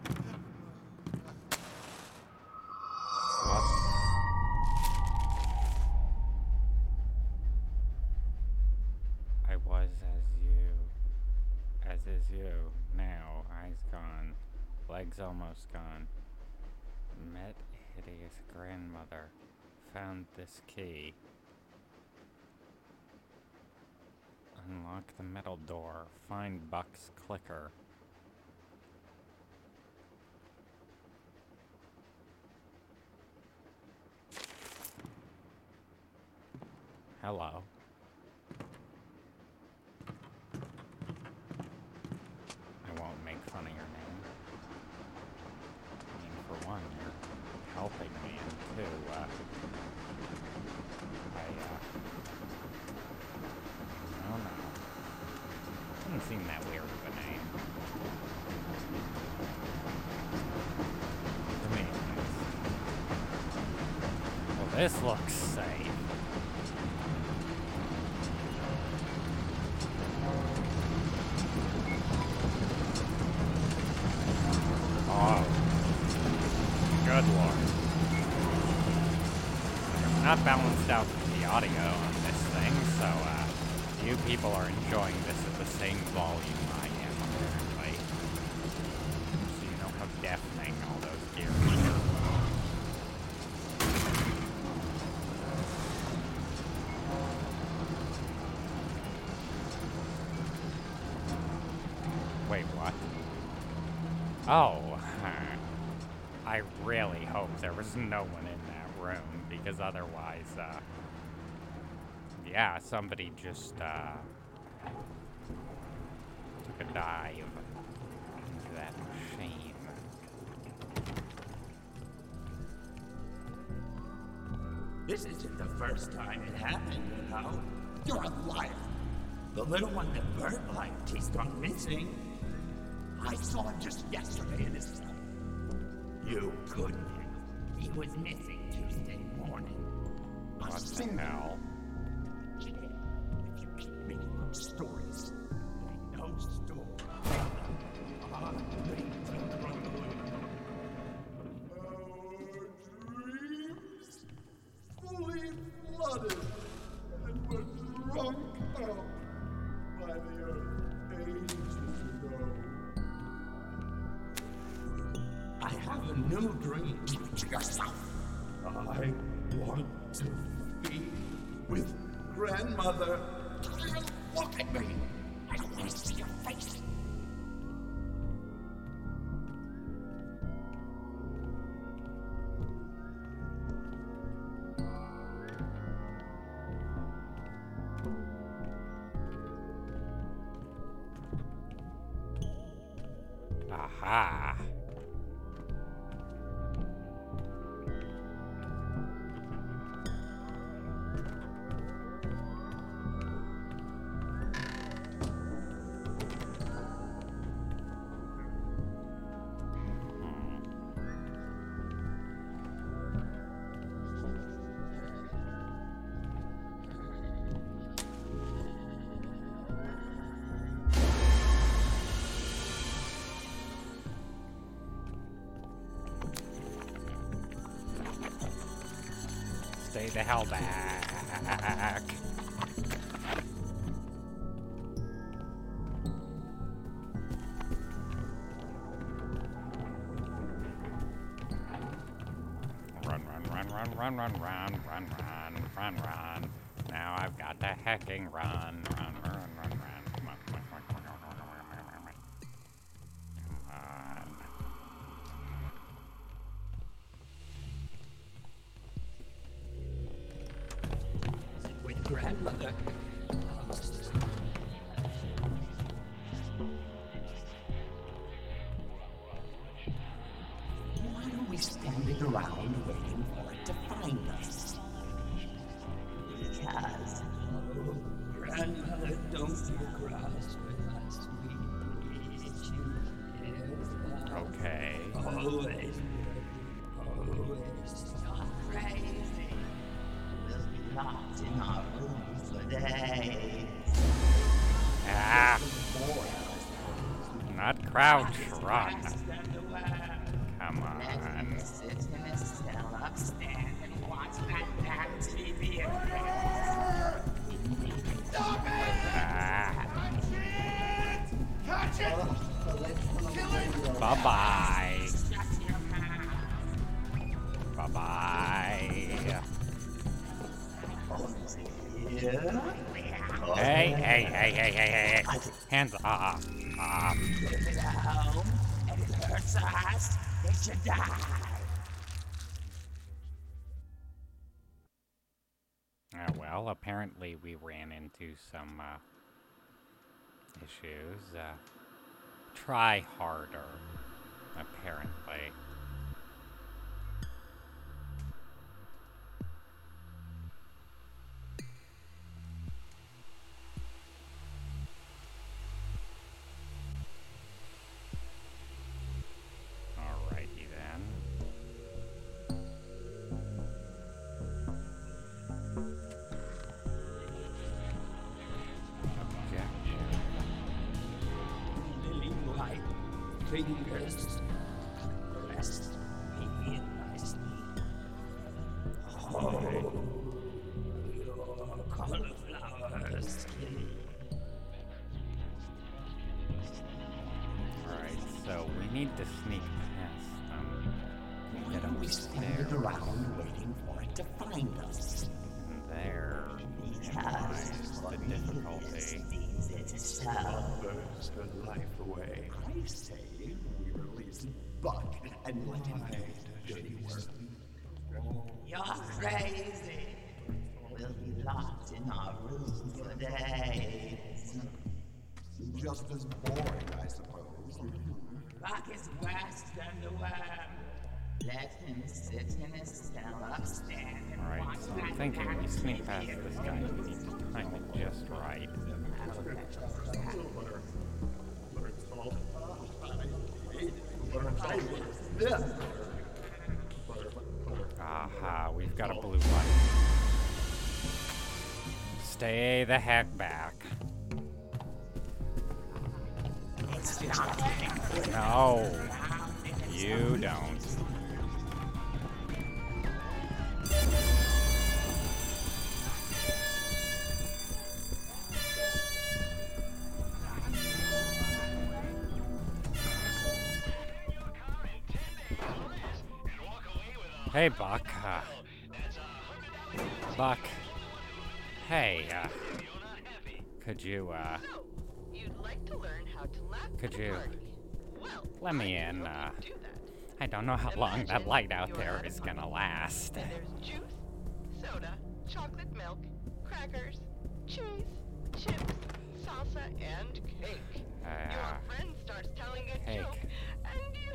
What? I was as is you. Now, eyes gone, legs almost gone. Met hideous grandmother. Found this key. Unlock the metal door. Find Buck's clicker. Hello. I won't make fun of your name. I mean, for one, you're helping me, and two, I don't know. Doesn't seem that weird of a name. To me, at least. Well, this looks safe. Oh, good lord. I've not balanced out the audio on this thing, so you people are enjoying this at the same volume I am, apparently. So you know how deafening all those gears are. Wait, what? Oh, I really hope there was no one in that room, because otherwise, yeah, somebody just, took a dive into that machine. This isn't the first time it happened, you know? You're a liar. The little one that Bert liked, he's gone missing. I saw him just yesterday in his cell. You couldn't have. He was missing Tuesday morning. What the hell? Yeah, if you keep making up stories, they know stories. Our dreams fully flooded and were drunk out by the earth ages ago. I have a new dream. Keep it to yourself. I want to be with grandmother. Look at me. I don't want to see your face. Aha. Stay the hell back. Run. Now I've got to hecking run. Come on. With grandmother. Why are we standing around waiting for it to find us? Because, oh, grandmother, don't be cross with us. We need you. Okay. Crouch, run. Come on. Sit in a cell upstairs and watch that damn TV. Stop it! Catch it! Kill it! Bye-bye. Bye-bye. Hey. Hands off. If it's at home and it hurts us, they should die. Well, apparently we ran into some issues. Try harder, apparently. Alrighty then. Lily-white fingers rest me nicely. Oh, your cauliflower skin. Alright, so we need to sneak past them. Get We stand upstairs. around waiting for it to find us. And there lies the difficulty. Burns her life away. I say we release Buck and let him do dirty work. You're crazy. We'll be locked in our room for days. Just as boring, I suppose. Buck is worse than the worm. Let him sit in his cell upstairs and Alright, watch so that I'm thinking we cat sneak past TV. this guy. We need to time it just right. Aha, we've got a blue light. Stay the heck back. No, you don't. Hey, Buck. Buck. Hey, could you, You'd like to learn how to laugh could at you a party. Well, let me in? do that. I don't know how long that Imagine light out you're there at a is party, gonna last. And there's juice, soda, chocolate milk, crackers, cheese, chips, salsa, and cake. Your friend starts telling a cake. joke, and you...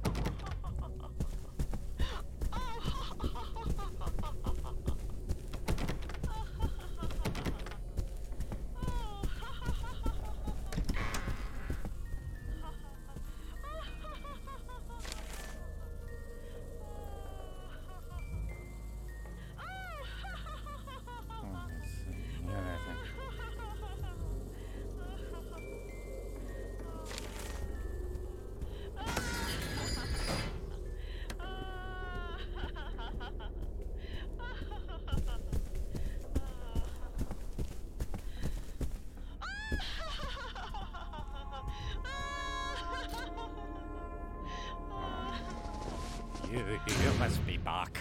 You must be Bach.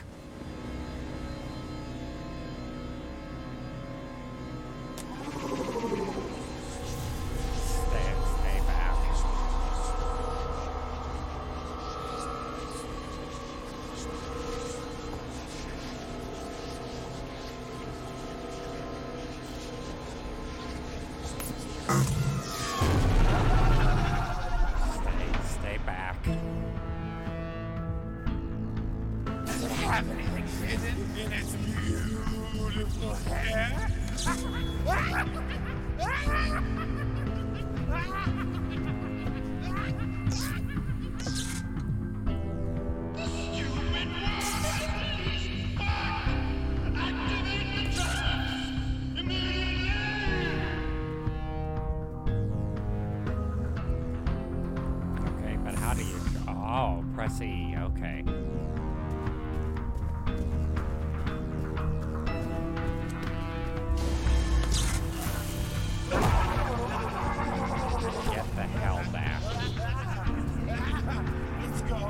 Stay back. Stay back. Does it have anything hidden in its beautiful hair? How do you... Oh, press E, okay. Get the hell back. Let's go.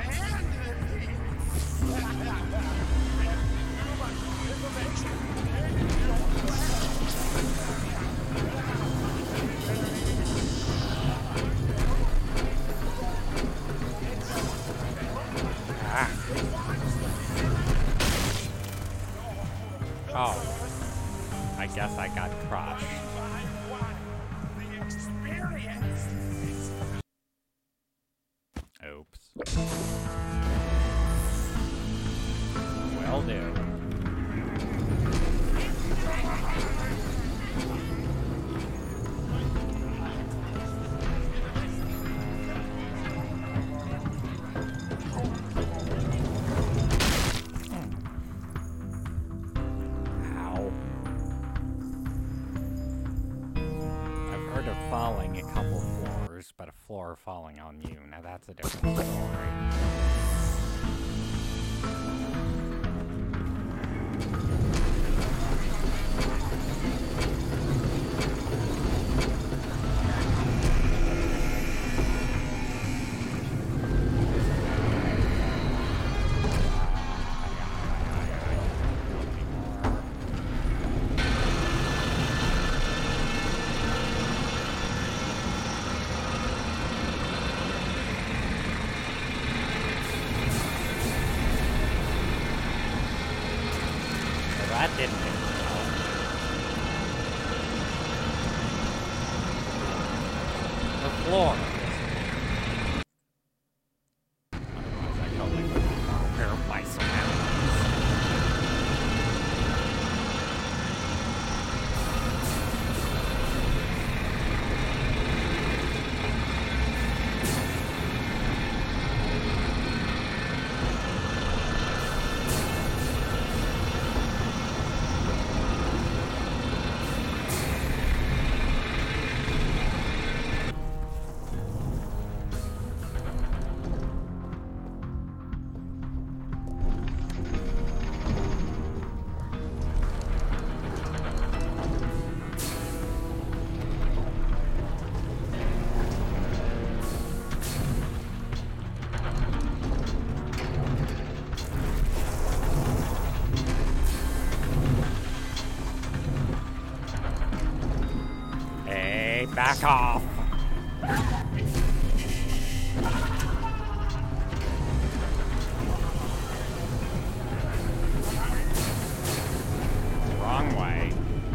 Ah. Oh. I guess I got crushed. The experience. Oops. Will do. Ow. I've heard of falling a couple floors, but a floor falling on you, now that's a different story. That didn't hit me. The floor. Otherwise, I totally would be prepared by surroundings. Hey, back off. Wrong way.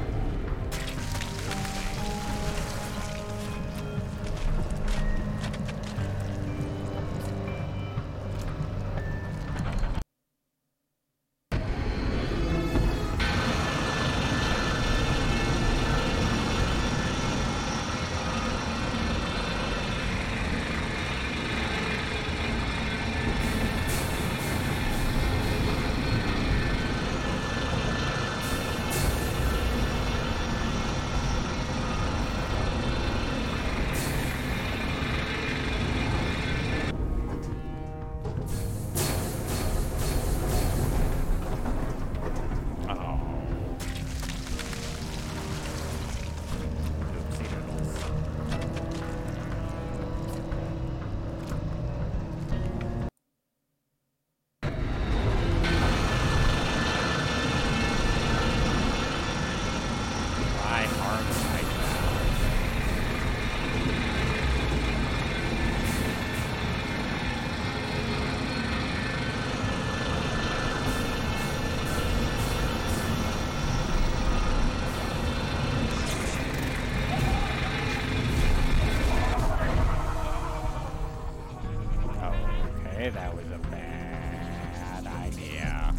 That was a bad idea.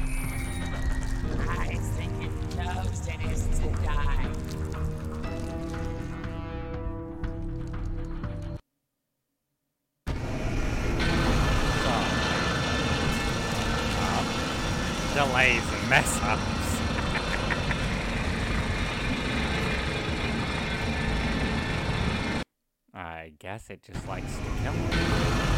I think it knows it is to die. Delays and mess-ups. I guess it just likes to kill me.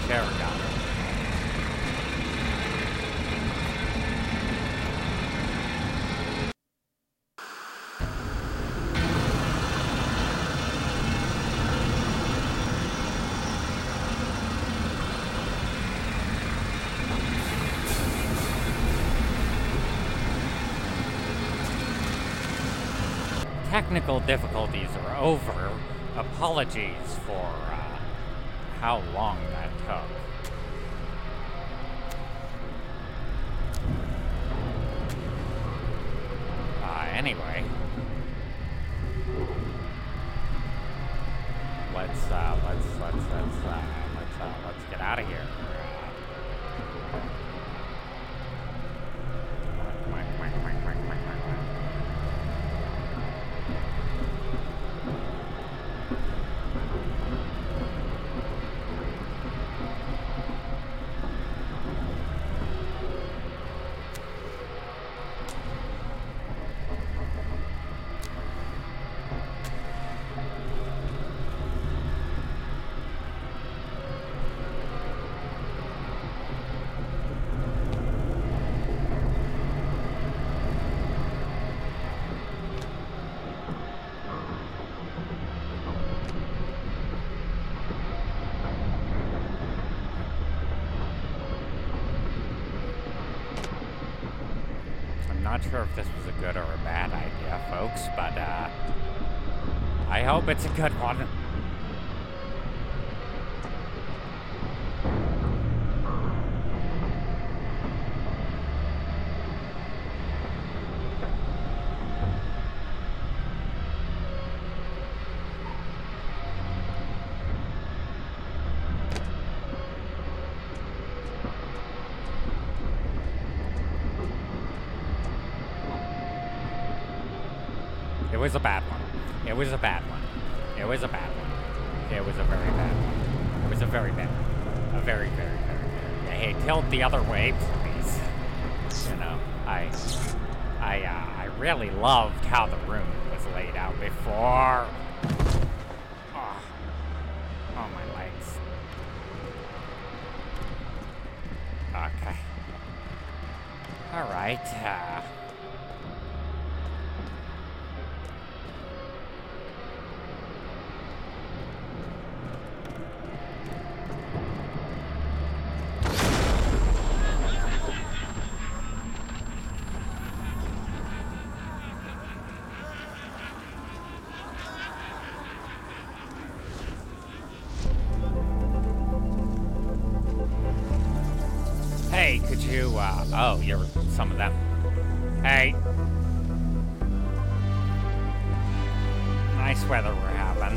chair got it. Technical difficulties are over. Apologies for how long that took. Anyway, let's get out of here. Not sure if this was a good or a bad idea, folks, but I hope it's a good one. It was a bad one. It was a bad one. It was a bad one. It was a very bad one. It was a very bad one. A very, very, very bad. Hey, tilt the other way, please. You know, I really loved how the room was laid out before. Oh, my legs. Okay. All right. Hey, could you, oh, you're some of them. Hey. Nice weather we're having.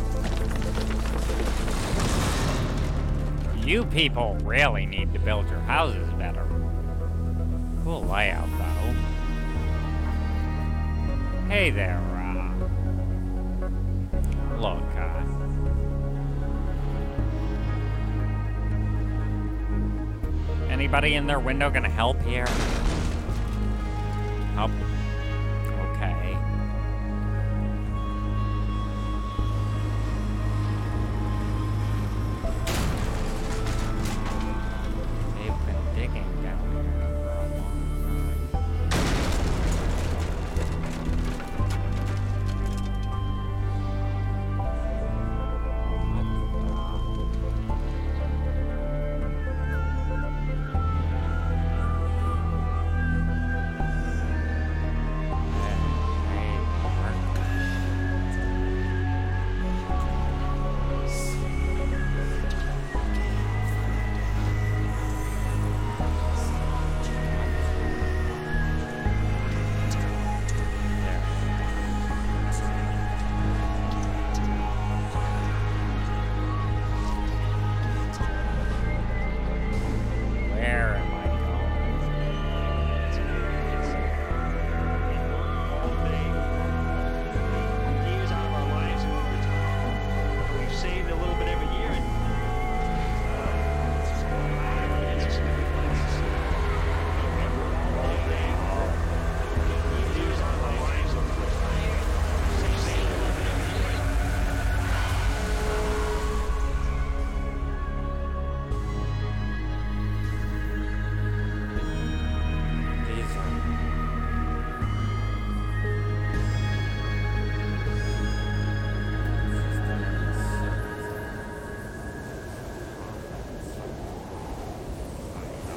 You people really need to build your houses better. Cool layout, though. Hey there, look, anybody in their window gonna help here? Oh, okay. They've been digging down here for a long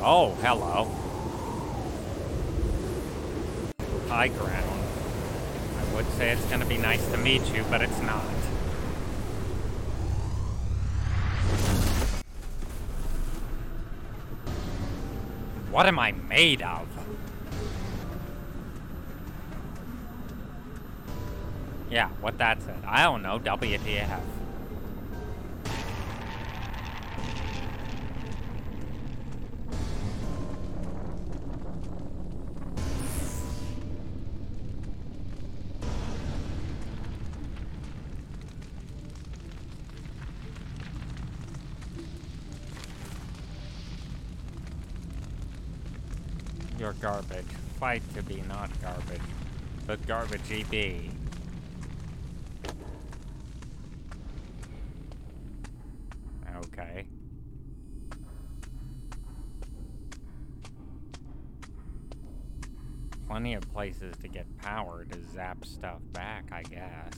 Oh, hello. High ground. I would say it's gonna be nice to meet you, but it's not. What am I made of? Yeah, what that said. I don't know. WTF. You're garbage. Fight to be not garbage. But garbage be. Okay. Plenty of places to get power to zap stuff back, I guess.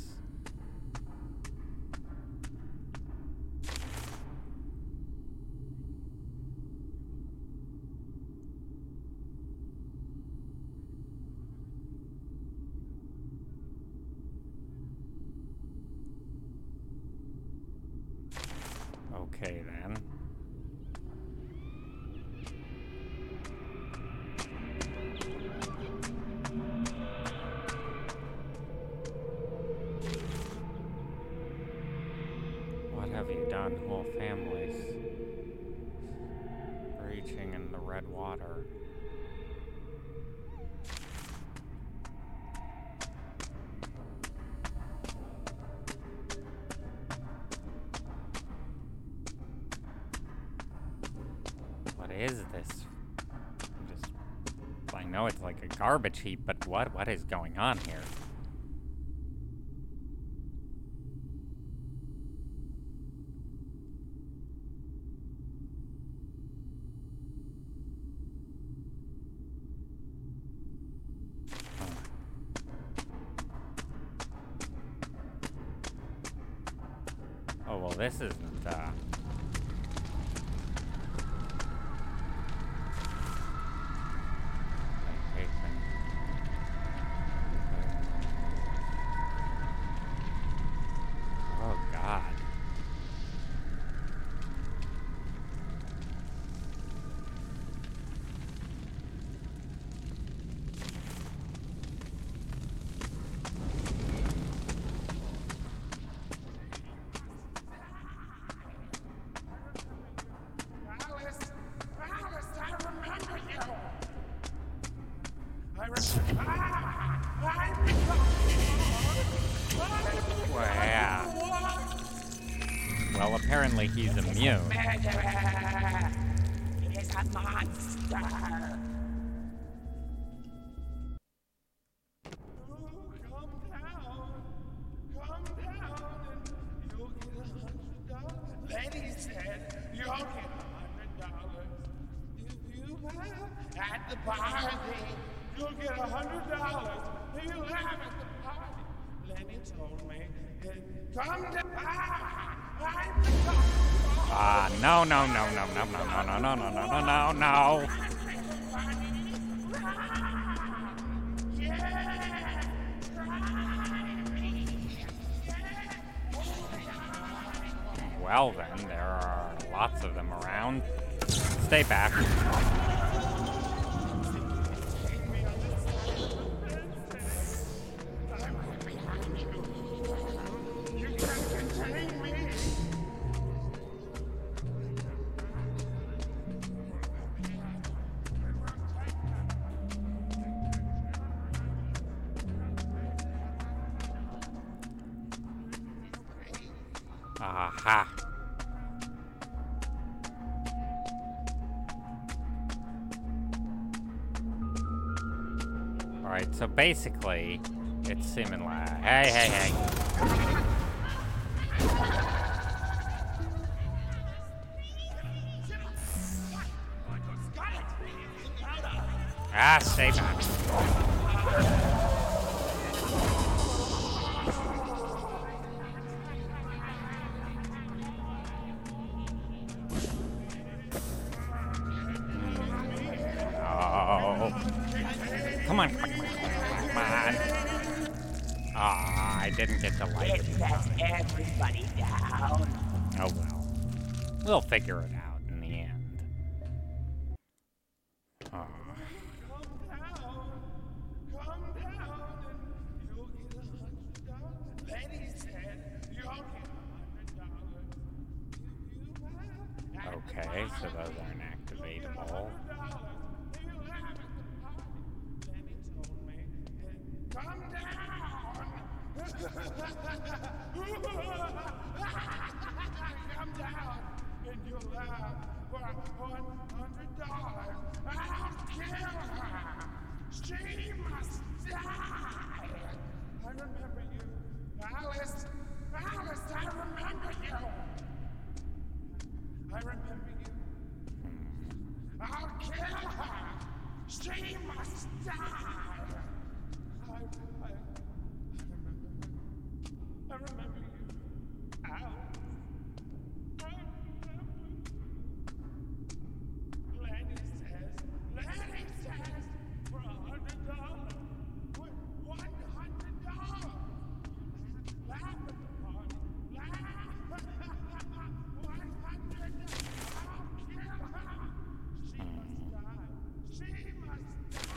Okay, then. What have you done, whole families? Breaching in the red water. What is this? I know it's like a garbage heap, but what is going on here? Oh, well, this isn't, Oh, God. Well, apparently he's immune. It is a monster. Lady said you'll get $100 if you at the party. You'll get $100 if you laugh at the party. Lenny told me, come down. No. Well then, there are lots of them around. Stay back. Aha. Alright, so basically, it's seeming like... Hey. Stay back. I didn't get to light it in Let time. everybody down. Oh well. We'll figure it out in the end. Oh. Come down and you'll get $100. Lady said you'll get $100. Okay, so those aren't activatable. Lenny told me, come down. Come down and you'll have for $100. I'll kill her. She must die. I remember you, Alice. Alice, I remember you. I remember you. I'll kill her. She must die. I remember you. Alice. Lenny says for $100. $100. Laugh at the party. Laugh. $100. I'll kill her. She must die. She must die.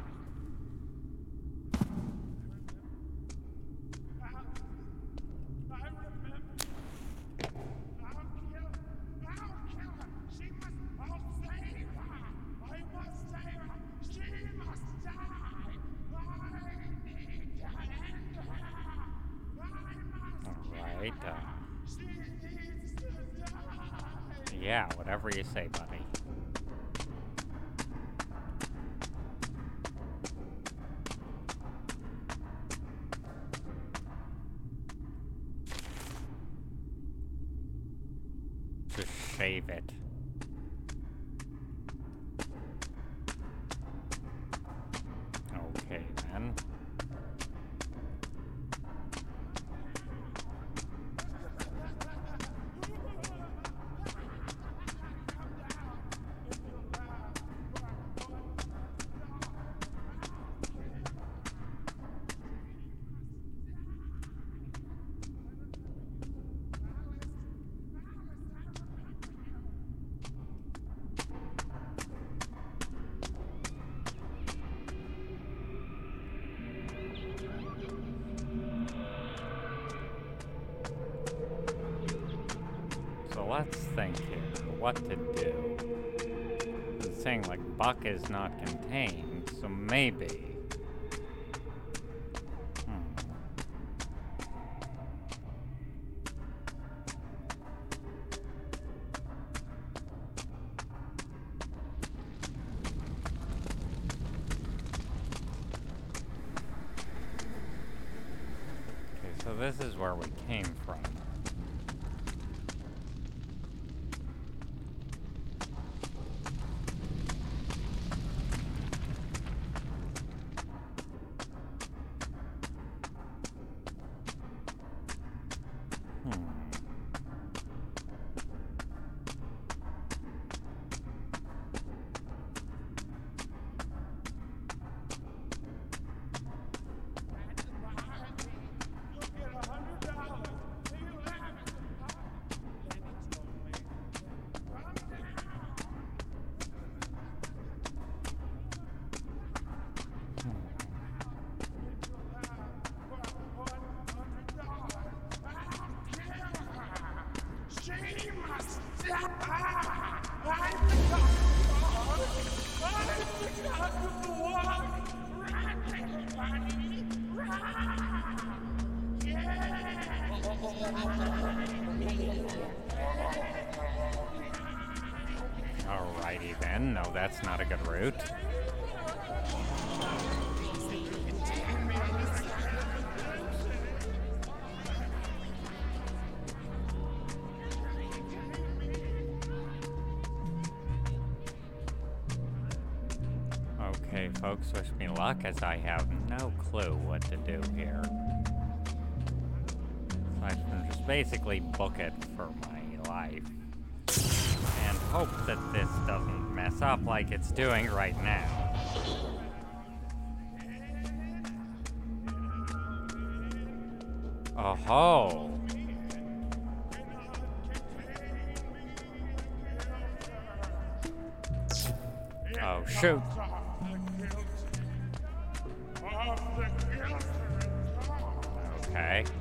I remember. I'll kill her. She must. I'll save her. I must save her. She must die. I need to end her. Alright, She needs to die. yeah, whatever you say, buddy. Just shave it. Okay, then. So let's think here, what to do. It's saying like Buck is not contained, so maybe. Okay, so this is where we came from. Alrighty then, no, that's not a good route. Okay, folks, wish me luck, as I have no clue what to do here. Aside from just basically book it for my life. And hope that this doesn't mess up like it's doing right now. Oh-ho. Oh, shoot. Okay.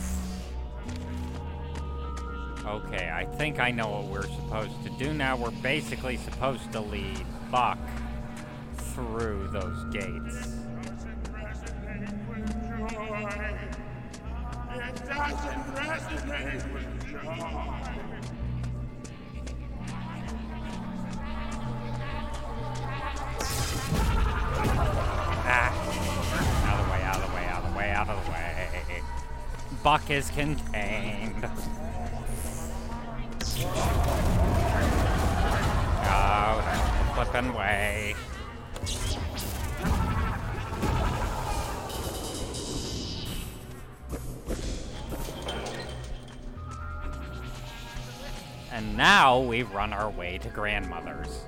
Okay, I think I know what we're supposed to do now. We're basically supposed to lead Buck through those gates. It doesn't resonate with joy. Out of the way, out of the way, out of the way, out of the way. Buck is contained. Oh, that's the flippin' way. And now we run our way to grandmother's.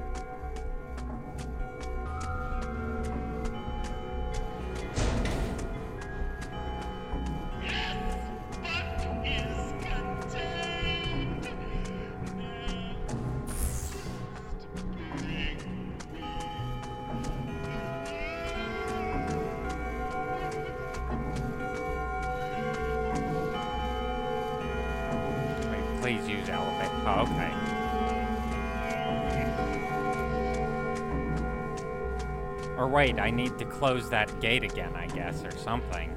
Please use elevator. Oh, okay. Or wait, I need to close that gate again, I guess, or something.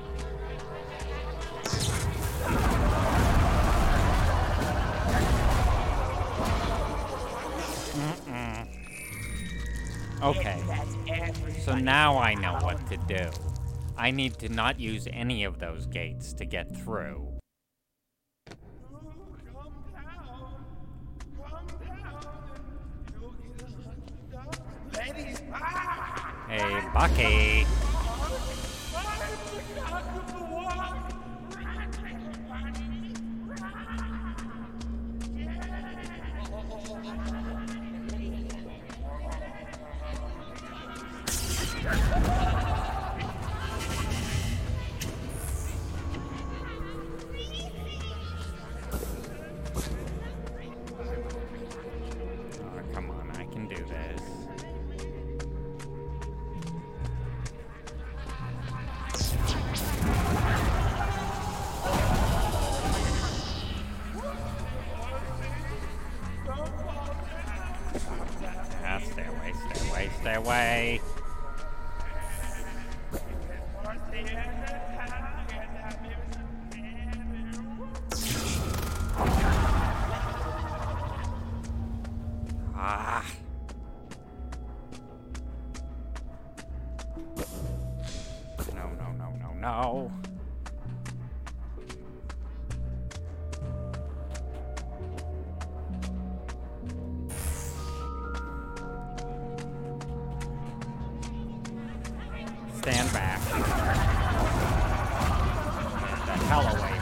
Okay. So now I know what to do. I need to not use any of those gates to get through. Hey, Bucky. Oh, come on, I can do this. Stay away, stay away, stay away. Ah. No, no, no, no, no. Stand back. Get the hell away